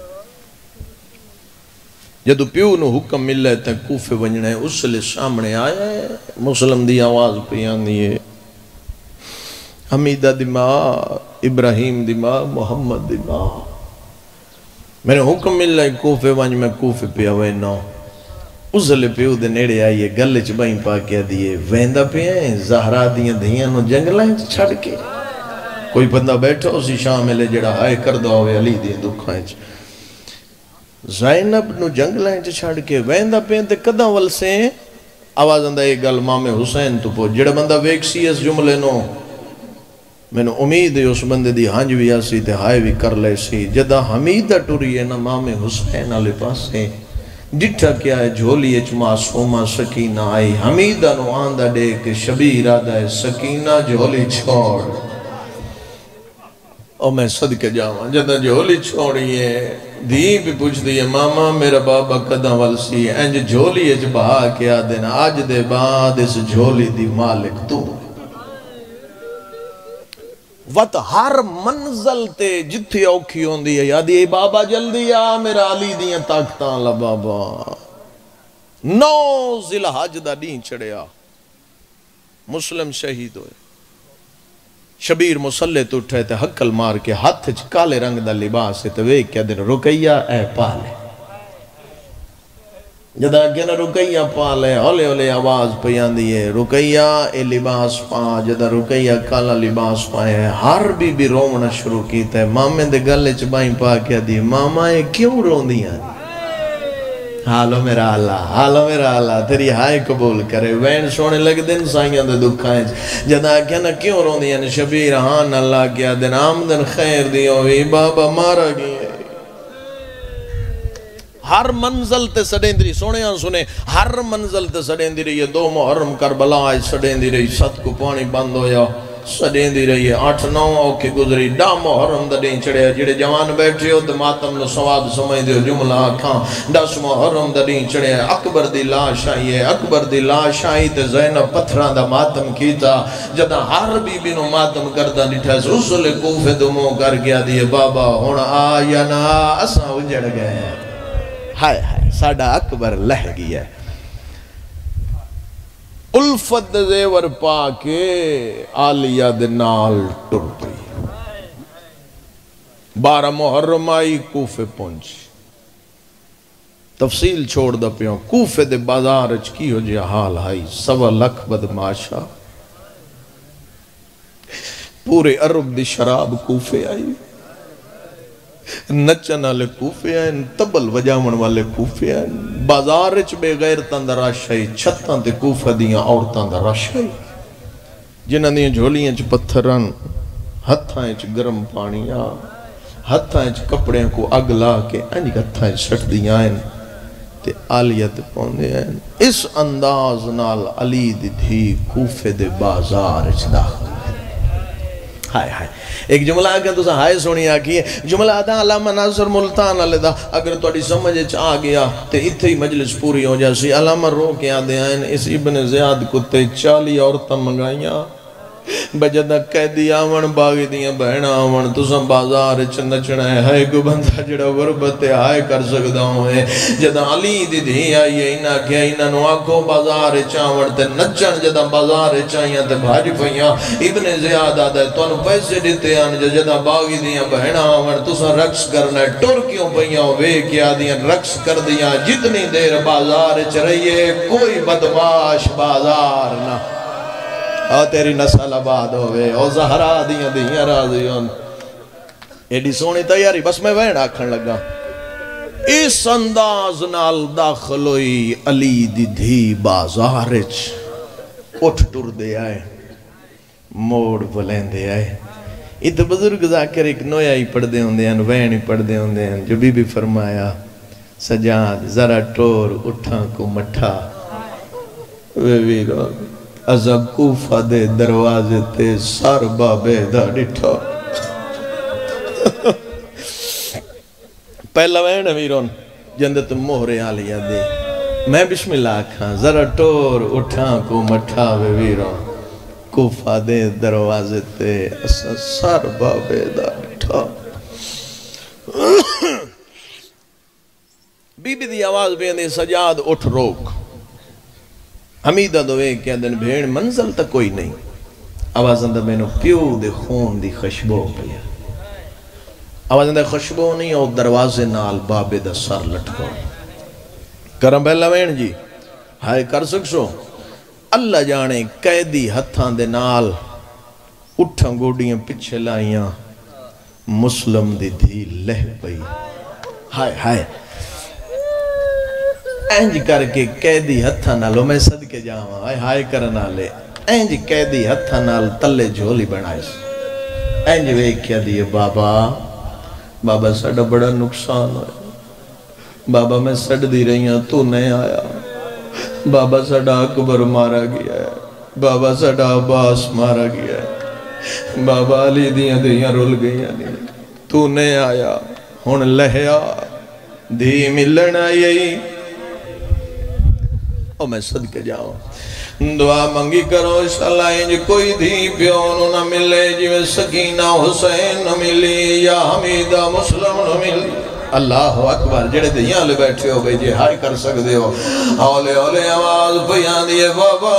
S1: جدو پیو نو حکم مل رہے تھے کوفے ونجنے اس لئے سامنے آیا ہے مسلم دی آواز پیان دیئے حمیدہ دی ماں ابراہیم دی ماں محمد دی ماں میں نے حکم مل رہے کوفے ونج میں کوفے پیا ہوئے نو اس لئے پیو دے نیڑے آئیے گلچ بائیں پا کیا دیئے ویندہ پیائیں زہرا دیاں دھیاں نو جنگلائیں چھڑ کے کوئی بندہ بیٹھا اسی شاملے جڑا ہائے کردہ ہوئے علی دیاں دکھائیں زینب نو جنگلائیں چھڑ کے ویندہ پینتے قدہ ول سے آواز اندہ ایک گل مام حسین تو پو جڑا بندہ ویکسی اس جملے نو میں نے امید ہے اس بندے دی ہانج بھی آسی تے ہائے بھی کر لے سی جدہ حمیدہ ٹوری ہے نا مام حسین علی پاس ہے ڈٹھا کیا ہے جھولی اچ معصومہ سکینہ آئی حمیدہ نو آندہ دے کے شبیر آدھا ہے سکینہ جھولی چھوڑ اور میں صدقے جاؤں جدہ جھولی چھوڑی ہے دھی بھی پوچھ دی ہے ماما میرا بابا قدم والسی انج جھولی اچ بہا کیا دینا آج دے بعد اس جھولی دی مالک تو وقت ہر منزل تے جتھی اوکھی ہون دی ہے یادی اے بابا جلدی آ میرا علی دیاں طاقتاں لا بابا 9 ذی الحج دا دین چڑھیا مسلم شہید ہوئے شبیر مسلح تو اٹھے تے حقل مار کے ہاتھ کالے رنگ دا لباس تے ویک کیا دن رکیہ اے پالے جدا کہنا رکیہ پالے ہولے ہولے آواز پیان دیئے رکیہ اے لباس پا جدا رکیہ کالا لباس پائے ہر بھی رومنا شروع کی تے مامے دے گلے چبائیں پا کیا دی ماما اے کیوں رون دیا حالو میرا اللہ تیری ہائے قبول کرے وین سونے لگ دن سائیاں دے دکھائیں جدا کہنا کیوں رون دیا شبیر ہاں اللہ کیا دن آمدن خیر دیا ہوئی بابا مارا گیا ہر منزل تے سڑیندری سونے آن سنے ہر منزل تے سڑیندری یہ 2 محرم کربلا آئے سڑیندی رہی 7 کو پانی بند ہویا سڑیندی رہی 8-9 اوکے گزری 10 محرم دا دین چڑھیا جڑے جوان بیٹھے ہو ماتم نو سواد سمجھ دیو جملہ آکھاں 10 محرم دا دین چڑھیا اکبر دی لاش آئی ہے اکبر دی لاش آئی تے زینب پتھران دا ماتم کیتا جدا ہر بی نو ماتم کردہ نٹھا رسول کوفے دمو کر گیا دیئے بابا ہونا آیا نا اساں اجڑ گئے ہیں ہائے ہائے ساڑھا اکبر لہ گیا ہے الفت زیور پاکے آلیہ دنال ٹر پئی 12 محرم آئی کوفے پہنچ تفصیل چھوڑ دا پیوں کوفے دے بازار اچ کی ہو جیا حال ہائی 1.25 لاکھ بدماشا پورے عرب دی شراب کوفے آئی نچن والے کوفے ہیں تبل وجامن والے کوفے ہیں بازار اچ بے غیرتاں دا رش ہے چھتاں تے کوفہ دیاں عورتاں دا رش ہے جنہاں دیاں جھولیاں چ پتھرن ہتھاں اچ گرم پانی آ ہتھاں اچ کپڑیاں کو اگ لا کے انج ہتھاں اچ سٹ دیاں ہیں تے آلیت پوندے ہیں اس انداز نال علی دی دھی کوفے دے بازار داخل ہائے ہائے ایک جملہ آگیا تو ہائے سونی آگی ہے جملہ آدھا علامہ ناصر ملتان علیہ دا اگر توڑی سمجھے چاہ گیا تے اتھے ہی مجلس پوری ہو جاسی علامہ رو کے آدھے آئین اس ابن زیاد کتے 40 عورتیں منگائیاں بجدہ قیدی آون باغی دیاں بہنا آون تساں بازار نچنا ہے کو بندہ جڑا غربت ہائے کر سکتا ہوں ہے جدہ علی دی دی آئی ہے انہاں کیا انہاں نو آکھو بازار چاون تے نچن جدہ بازار چاہیاں تے بھاج پہیاں ابن زیاد آدھا ہے تو انہوں پیسے دیتے ہیں جدہ باغی دیاں بہنا آون تساں رقص کرنا ہے ٹور کیوں پہیاں وے کیا دیاں رقص کر دیاں جتنی دیر بازار چ رہیے کوئی بدماش بازار نہ او تیری نسل آباد ہوئے او زہرا دیاں دیاں راضیوں ایڈی سونی تیاری بس میں وین آکھن لگا اس انداز نال داخل ہوئی علی دی دھی بازارچ اٹھ ٹر دے آئے موڑ بلین دے آئے ات بزرگ ذاکر ایک نویا ہی پڑھ دے ہوندے ہیں وین ہی پڑھ دے ہوندے ہیں جو بی فرمایا سجاد ذرا ٹور اٹھاں کو مٹھا وے ویرو ازا کوفہ دے دروازے تے سار بابے دا ڈٹھا پہلا وین ویرون جندت مہرے آلیا دے میں بسم اللہ کھاں ذرا ٹور اٹھاں کو مٹھا وے ویرون کوفہ دے دروازے تے سار بابے دا ڈٹھا بی بی دی آواز بیندے سجاد اٹھ روک حمیدہ دوئے کیا دن بھیڑ منزل تک کوئی نہیں آواز اندر میں نے پیو دے خون دی خشبو پیا آواز اندر خشبو نہیں اور دروازے نال بابے دا سر لٹکو کرم پہلا وین جی ہائے کر سکسو اللہ جانے قیدی ہتھاں دے نال اٹھاں گوڑیاں پچھے لائیاں مسلم دی دھی لہ پئی ہائے ہائے اینج کر کے قیدی ہتھا نالو میں صدقے جاواں آئے ہائے کرنا لے اینج قیدی ہتھا نال تلے جھولی بنائیس اینج ویکھیا دیئے بابا ساڑا بڑا نقصان ہوئے بابا میں سڑ دی رہی ہوں تو نہیں آیا بابا ساڑا اکبر مارا گیا ہے بابا ساڑا عباس مارا گیا ہے بابا علی دیاں رول گئیاں نہیں تو نہیں آیا ہون لہیا دھی ملنا یہی او میں صدقے جاؤں دعا منگی کرو انشاءاللہ انج کوئی دھی پیون نہ ملے جو سکینہ حسین نہ ملی یا حمیدہ مسلم نہ ملی اللہ اکبر جڑے دیاں لے بیٹھے ہو بھئی جے ہائی کر سکتے ہو اولے اولے آواز بیان دیئے بابا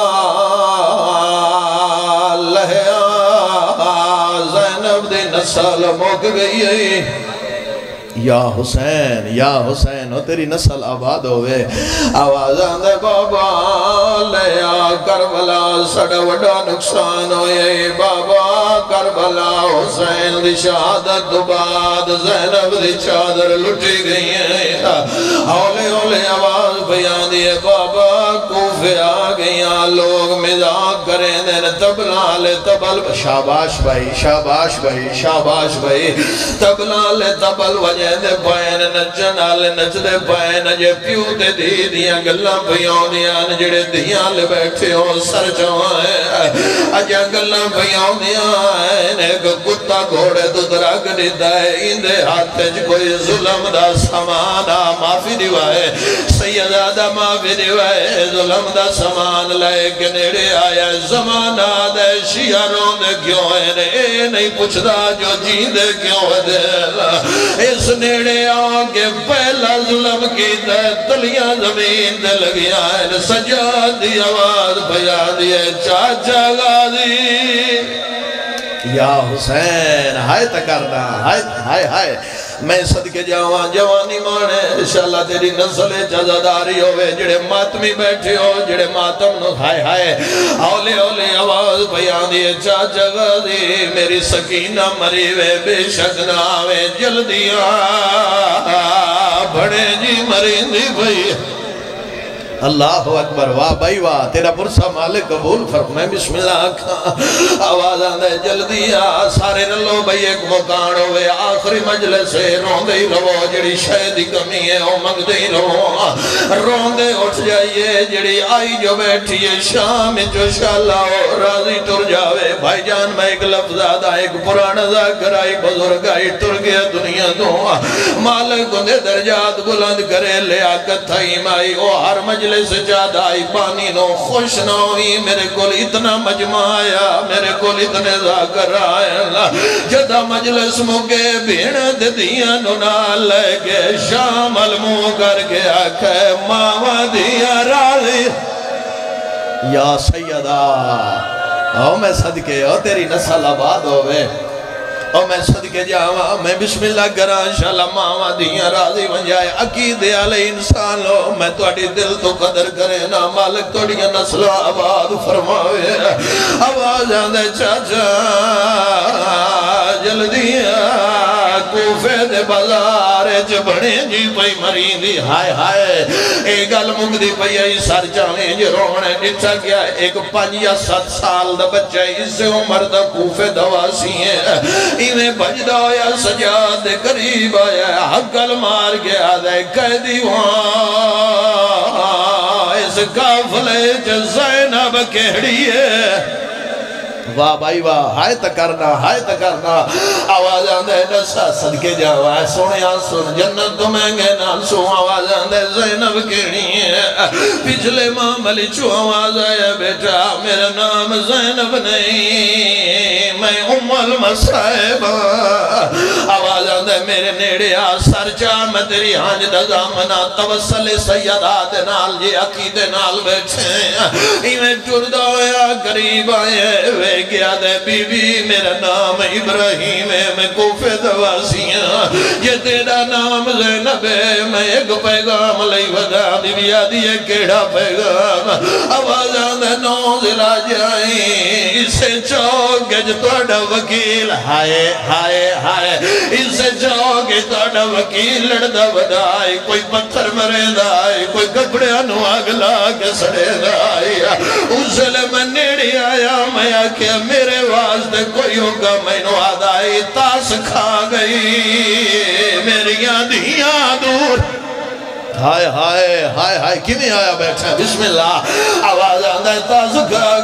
S1: لہیا زینب دی نسل موک گئی ہے یا حسین ہو تیری نسل آباد ہوئے آواز آندے بابا لیا کربلا سڑا وڈا نقصان ہوئے بابا کربلا حسین دی شہادت بعد زینب دی چادر لٹی گئی ہیں اولے اولے آواز بیان دیئے بابا کوفے آ گئیاں لوگ مزاق کریں دین تبلا لے تبل شاباش بھائی شاباش بھائی شاباش بھائی تبلا لے تبل وجہ دے پائن نچن آلے نچ دے پائن جے پیو دے دی دیاں گلاں پیوں دیاں جڑے دیاں لے بیٹھے ہو سر چوائیں اجا گلاں پیوں دیاں ایک کتا گھوڑے تو دراگ دیتا ہے اندے ہاتھ جو کوئی ظلم دا سمانا معافی دیوائے سیدادہ معافی دیوائے ظلم دا سمان لائے کے نیڑے آیا زمانہ دے شیعروں دے کیوں ہے اے نہیں پوچھتا جو جیندے کیوں ہے اس نیڑے آگے پہلا ظلم کی تلیاں زمین دے لگیا ہے سجاد دی آواز بھیا دیئے چاچا غازی یا حسین ہائے تکرنا ہائے میں صدقے جاواں جوانی مانے انشاءاللہ تیری نسل جزاداری ہوئے جڑے ماتمی بیٹھے ہو جڑے ماتم نو ہائے اولے اولے آواز بیان دیئے چاچا غازی میری سکینہ مری وے بے شک نہ آوے جلدی بڑے جی مرین دی بھئی اللہ اکبر، واہ بھائی واہ، تیرا پرسا مالک قبول فرمائے۔ بسم اللہ کھا آواز آندے جلدی آ، سارے رلو بھئی ایک مکان ہوئے، آخری مجلس ہے، رون دے ہی رہو، جڑی شہدی کمی ہے او منگ دے ہی رہو، رون دے اٹھ جائیے، جڑی آئی جو بیٹھی ہے شام جو شاءاللہ راضی تر جاوے۔ بھائی جان میں ایک لفظ آدھا، ایک پرانا ذاکر آئی بزرگ آئی تر گیا دنیا دو، مالک اندے درجات بلند کرے، لیاقت تھائیم آئی، او ہر مجلس جاد آئی، پانی نو خوش نہ ہوئی، میرے کول اتنا مجمع آیا، میرے کول اتنے ذاکر آیا، جدہ مجلس مکے بھینت دیا ننا لے کے شام المو کر کے آکھے ماما دیا راضی یا سیدہ، او میں صدقے، او تیری نسل آباد ہوئے، او میں صدقے جاواں، میں بسم اللہ کرا انشاءاللہ ماما دیاں راضی بن جائے، عقیدے علی انسان لو، میں توڑی دل تو قدر کرے نا، مالک توڑیاں نسل آباد فرماوے، آواز آندے چاچا جلدی کوفے دے بازار چبڑے جی پئی مرین دی، ہائے ہائے ایک گل مگ دی پئی آئی سر چاہیں جی رونے جتا گیا، ایک 5 یا 7 سال دا بچہ اس سے عمر دا کوفے دواسی ہیں، ایویں بجدہ ہویا سجاد دے قریب آیا، حقل مار گیا دے قیدی وہاں، اس کافلے زینب کہڑی ہے، واہ بھائی واہ، ہائے تکرنا، ہائے تکرنا، آواز آندے نسا صدقے جاوا ہے، سونے آنسون جنت تمہیں گے نانسو، آواز آندے زینب کہنی ہے، پچھلے معاملی چو آواز آیا بیٹا میرا نام زینب نہیں، میں المصائب، آواز آندے میرے نیڑے آ سر چاہ میں تیری ہانج دا زامنا توسل سیدات نال جی عقیدے نال بیٹھے ہیں، ایمیں ٹردہ ہویا قریب آئے وے گیا دے بی بی میرا نام ابراہیم ہے، میں کوفے دواسیاں، یہ تیرا نام زینب ہے، میں ایک پیغام لئی ودا بی بی آدھی ہے کیڑا پیغام، آواز آندے نوزل آ جائیں، اسے چوکے جو توڑا وکیل، ہائے ہائے ہائے، اسے چوکے توڑا وکیل لڑدا ودائی، کوئی پتھر مرے دائی، کوئی کپڑے انواغ لاغ سڑے دائی، اسلے میں نیڑی آیا میں آکے میرے واسطے کوئی ہوگا میں نو آدھائی تاس کھا گئی میری آدھیاں دور، ہائے ہائے ہائے ہائے کیوں آیا بیٹھا بسم اللہ، آواز آندہ تاس کھا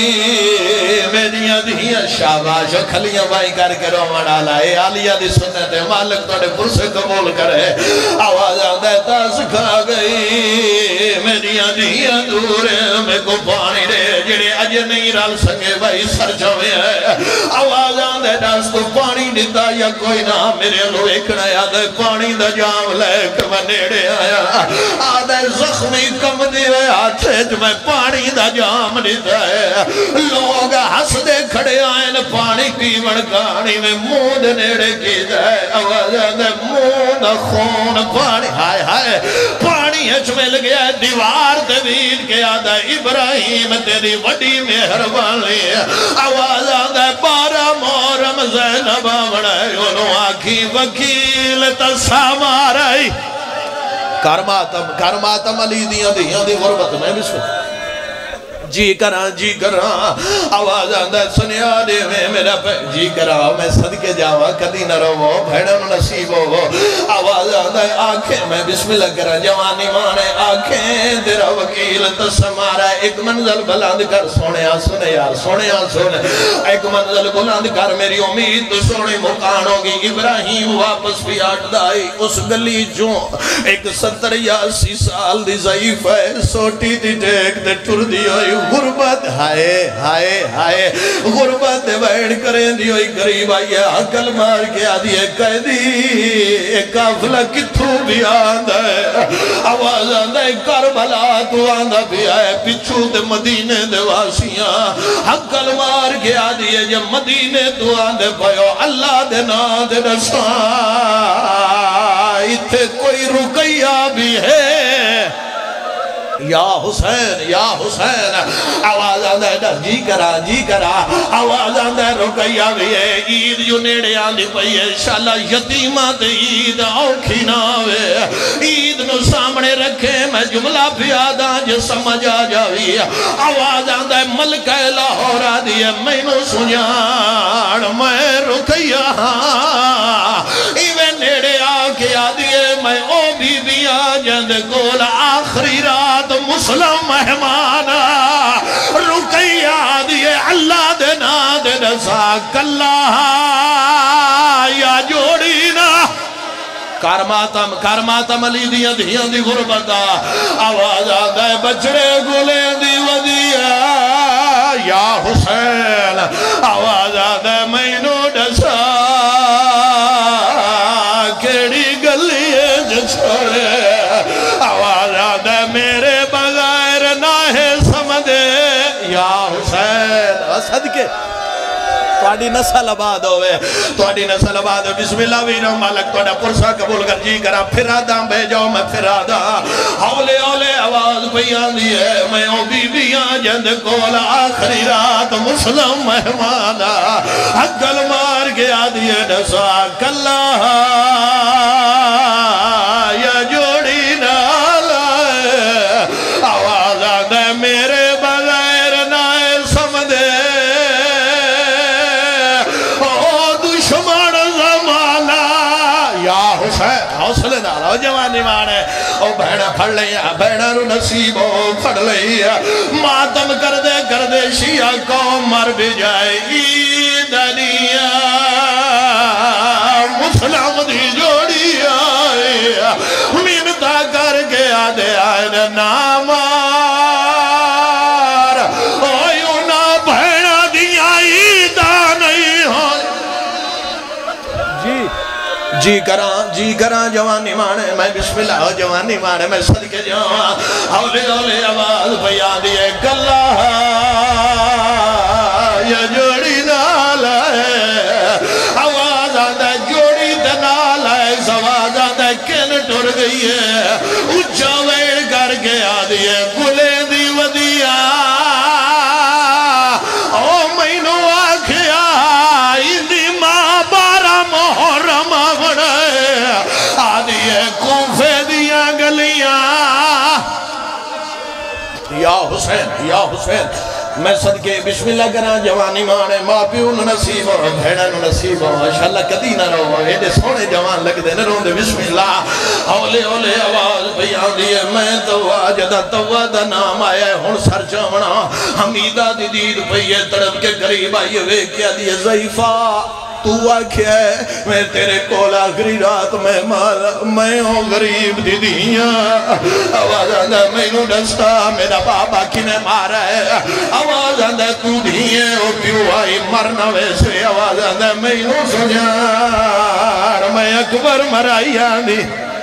S1: گئی میری آدھیاں، شاباش کھلیاں بائی کر کے رومہ ڈالا ہے، آلیہ دی سنت ہے مالک توڑے پرسے قبول کرے، آواز آندہ تاس کھا گئی میری آدھیاں دور میں کو پانی رے جڑے اجے نہیں رال سکے بھائی سر جوے ہے، آواز آندے ڈاس تو پانی دیتا یا کوئی نہ میرے لو ایکنا یاد ہے پانی دا جام لے کر میں نیڑے آیا، آدھے زخمی کم دیوے آٹھے جو میں پانی دا جام دیتا ہے، لوگ ہس دے کھڑے آئین پانی پیمن کانی میں مود نیڑے کی جائے، آواز آندے مود خون پانی، ہائے ہائے پانی اچھ مل گیا دیوار دوید کے آدھے ابراہیم تیری وڈی مہربانی، آواز آدھے 12 محرم زینب آمڑے انہوں آکھی وکیل تسامارائی، کرماتم علی دیاں دی غربت میں بسم جی کراں آواز آندہ سنیا دے میں میرا جی کراں میں صدقے جاواں کدی نہ رہو بھیڑن نصیب ہو، آواز آندہ آنکھیں میں بسم اللہ کراں جوانی مانے آنکھیں تیرا وکیل تسمارا، ایک منزل بلند کر سونے سنے یار سونے سنے، ایک منزل بلند کر میری امید تو سونے مکان ہوگی، ابراہیم واپس بھی آٹھ دائی اس گلی جو ایک 70 یا 80 سال دی ضعیف ہے، سوٹی دی ٹیک دے ٹر دی ہوئی غربت، ہائے ہائے ہائے غربت بیڑ کریں دی ہوئی قریب آئی ہے، عقل مار کے آدھی ہے قیدی ایک کافلہ کتھوں بھی آندہ ہے، آواز آندہ ہے کربلا تو آندہ بھی آئے پچھو دے مدینے دے واسیاں، عقل مار کے آدھی ہے جب مدینے تو آندہ پہو اللہ دے نا دے نسان اتھے کوئی رکیہ بھی ہے، یا حسین یا حسین آواز آندہ ہے جی کرا آواز آندہ ہے رکیہ بھی ہے عید جو نیڑے آندھی پئی ہے انشاءاللہ یتیمات عید اوکھی ناوے عید نو سامنے رکھے میں جملہ پیادا جو سمجھ آ جاوی آواز آندہ ہے ملکہ لاہور آدھی ہے میں نو سنیان میں رکیہ ایویں نیڑے آکے آدھی ہے میں او بی بی آجند کول آخری رات مسلم مہمانا رکیہ دیئے اللہ دینا دینا ساک اللہ یا جوڑینا کارماتم علی دیاں دی غربتا آواز آگئے بچڑے گلیں دی ودیا یا حسین آواز آگئے مینو ڈسا کیڑی گلی ہے جسوڑے آواز آگئے میرے بغیر ناہے سمدے یا حسین صدقے توڑی نسل آباد ہوئے بسم اللہ ویرہ مالک توڑا پرسا قبول کر جی کرا پھر آدھا بے جاؤ میں پھر آدھا ہولے آواز بیان دی ہے میں او بی بیان جند کولا آخری رات مسلم مہمانا حقل مار کے آدھی ہے نسا کلا یا جوڑی نالا آواز آدھا میرے بغیر نائے سمدے حوصلے نالا جوانی مانے او بہنہ پھڑ لیا بہنہ رو نصیب ہو پھڑ لیا ماتم کر دے شیعہ قوم مر بھی جائے دنیا مسلم دی جوڑی آئے منتا کر کے آدھے آئے نامار اویو نا بہنہ دیا عیدہ نہیں ہو جی کراں جوانی مانے میں بسم اللہ جوانی مانے میں صدقے جاواں ہولے آواز بیان دیئے کلا یا جوڑی نال ہے آواز آدھا جوڑی دنال ہے سواز آدھا کن ٹر گئی ہے اچھا ویڑ کر کے آدھی ہے گلے دی ودیا او مینو آکھیا اندی ماں بارہ محرم آدھی ہے کوفے دیا گلیاں یا حسین میں صدقے بسم اللہ کرا جوانی مانے ماں پیو نو نصیب ہو بھیڑا نو نصیب ہو انشاءاللہ کدی نہ رہو ایڈے سونے جوان لگ دے نہ رہو دے بسم اللہ ہولے آواز بیان دیئے میں توا دا نام آیا ہے ہون سر جامنا حمیدہ دی دید پہیے تڑپ کے قریب آئیے وے کیا دیئے ضعیفہ تو آکھیا ہے میں تیرے کول آخری رات میں ہوں غریب دی دیاں آواز آندہ میں نو ڈستا میرا بابا کی نے مارا ہے آواز آندہ تو دیئے او پیو آئی مرنا ویسے آواز آندہ میں نو سنیار میں اکبر مرائی آندھی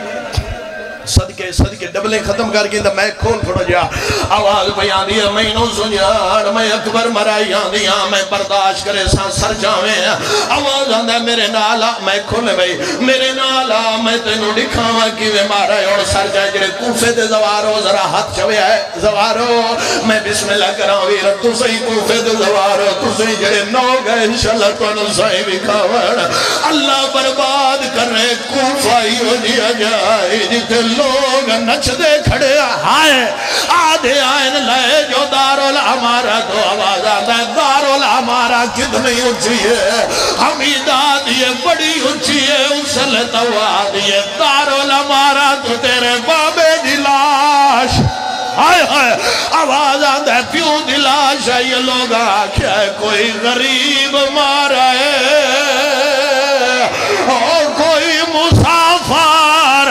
S1: صدقے ڈبلیں ختم کر کے میں کھول پھڑو جا آواز بیان دیا میں نو سنیار میں اکبر مرائی آندیا میں برداشت کرے سر جاویں آواز آندہ میرے نالا میں کھولے بھئی میرے نالا میں تینو دکھاواں کیوے مارا ہے اور سر جائے جڑے کوفے دے زوارو ذرا ہاتھ چوے ہے زوارو میں بسم اللہ کراں ویر تو صحیح کوفے دے زوارو تو صحیح جڑے نو گئے انشاءاللہ تو انہوں صحیح بھی کھاوڑ اللہ برباد کر رہے کوفائی ہو دیا جائے جتے لوگ نچ دے کھڑے آئے آدھے آئین لائے جو دارالعمارہ تو آواز آتا ہے دارالعمارہ کتنی اچھی ہے حمیدہ دیئے بڑی اچھی ہے اسل توا دیئے دارالعمارہ تو تیرے بابے دلاش آواز آتا ہے پیوں دلاش ہے یہ لوگ آکھیا ہے کوئی غریب مارا ہے اور کوئی مسافر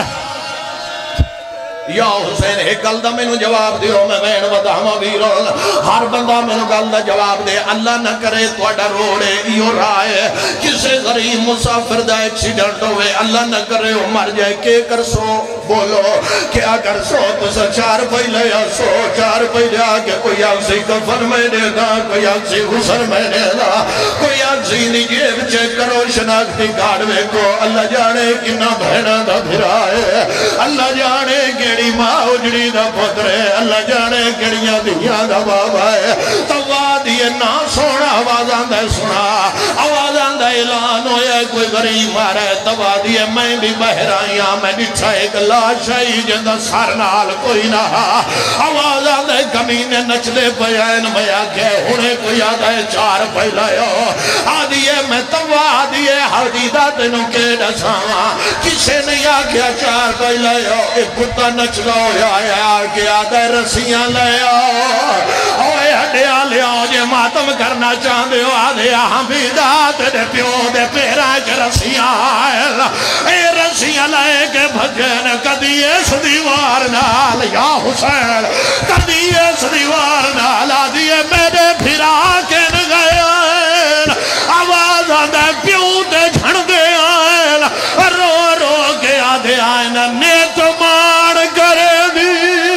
S1: یا حسین ایک گل دا میں نو جواب دیو میں بین وداما ویرون ہر بندہ میں نو گل دا جواب دے اللہ نہ کرے توڑا روڑے ایو رائے کسے غریب مسافر دا ایکسیڈنٹ ہوئے اللہ نہ کرے وہ مر جائے کہ کر سو بولو کیا کر سو تو سا 4 پہلے یا سو 4 پہلے آگے کوئی آگسی کفر میں دے دا کوئی آگسی غسر میں دے دا کوئی آگسی رسی دی جیب چیک کرو شناختی کارڈ ویکھو اللہ جانے کنا بہنا دا بھرا ہے اللہ جانے کیڑی ماں اجڑی دا پتر ہے اللہ جانے کیڑیاں دیاں دا بابا ہے تواد یہ نا سونا آوازاں دا سنا آوازاں دا اعلان ہویا کوئی غریب مارا ہے تواد یہ میں بھی بہر آئیاں میں ڈٹھا ایک لاش ہے جندہ سار نال کوئی نہ آوازاں دا کمینے نچلے پیائن میں آکے انہیں کوئی آدھا ہے چار پہلائیو آدھیے میں توادیے حدیدہ تنوں کے ڈساں کسے نہیں آکیا چار پہلائیو ایک کتا نچ لو یا کہ آدھا رسیاں لے اوے ہڈیا لے آؤ جے ماتم کرنا چاہتے ہو آدھے حمیدہ تیرے پیو دے پیرا کے رسیاں اے رسیاں لے کے بھجن کدی اس دیوار نال یا حسین کدی اس دیوار نال آدھیے میرے پھرا کے گئے آواز آدھے پیو دے جھڑ دے آئین رو رو کے آدھے آئین نیت مان کرے دی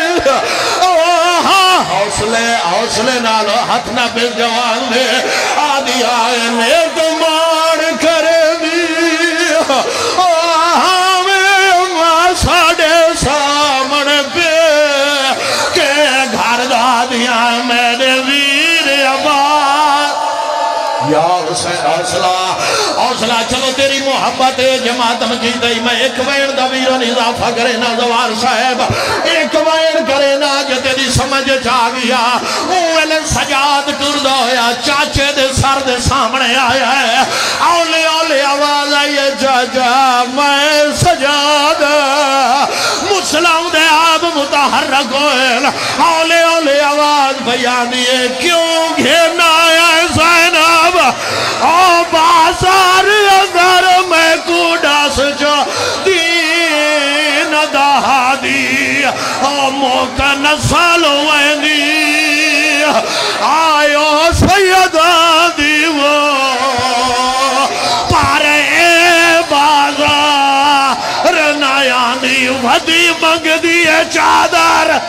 S1: حوصلے نالو ہاتھ نہ پہ جوان دے آدھی آئین نیت مان کرے دی ہمیں ساڑے سامنے پہ کہ گھر دادیاں میرے ویر عباس یا حسین حوصلہ چلو تیری محبت جماعتم کی دئی میں ایک وین دا ویران اضافہ کرے نا زوار صاحب ایک وین کرے نا جو تیری سمجھ جا گیا اوہل سجاد کردہ ہویا چاچے دے سر دے سامنے آیا ہے اولے اولے آواز آئیے جا میں سجاد مسلم دے آب متحرک ہوئے اولے اولے آواز بیان دیئے کیوں گھیرنا آیا ہے زینب او بازار اگر میں کو ڈاس جو دین دہا دی او موقع نسال ویندی آئیو سیدہ دیو پارے بازار نایان دی ودی منگ دیئے چادر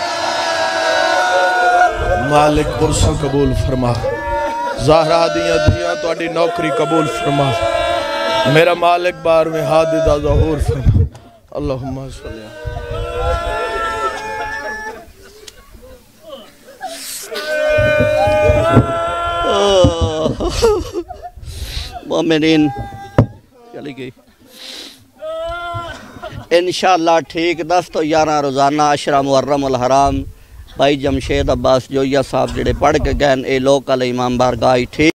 S2: مالک برسوں قبول فرما زہرہ دیاں دیاں تو اڈی نوکری قبول فرما میرا مالک بار میں حادثہ ظہور فرما اللہم صلی
S3: مومنین چلی گئی انشاءاللہ ٹھیک 10 تو 11 روزانہ عشرہ محرم الحرام بھائی جمشید عباس جویا صاحب جڑے پڑھ کے گئن اے لوکل امام بارگاہ ٹھیک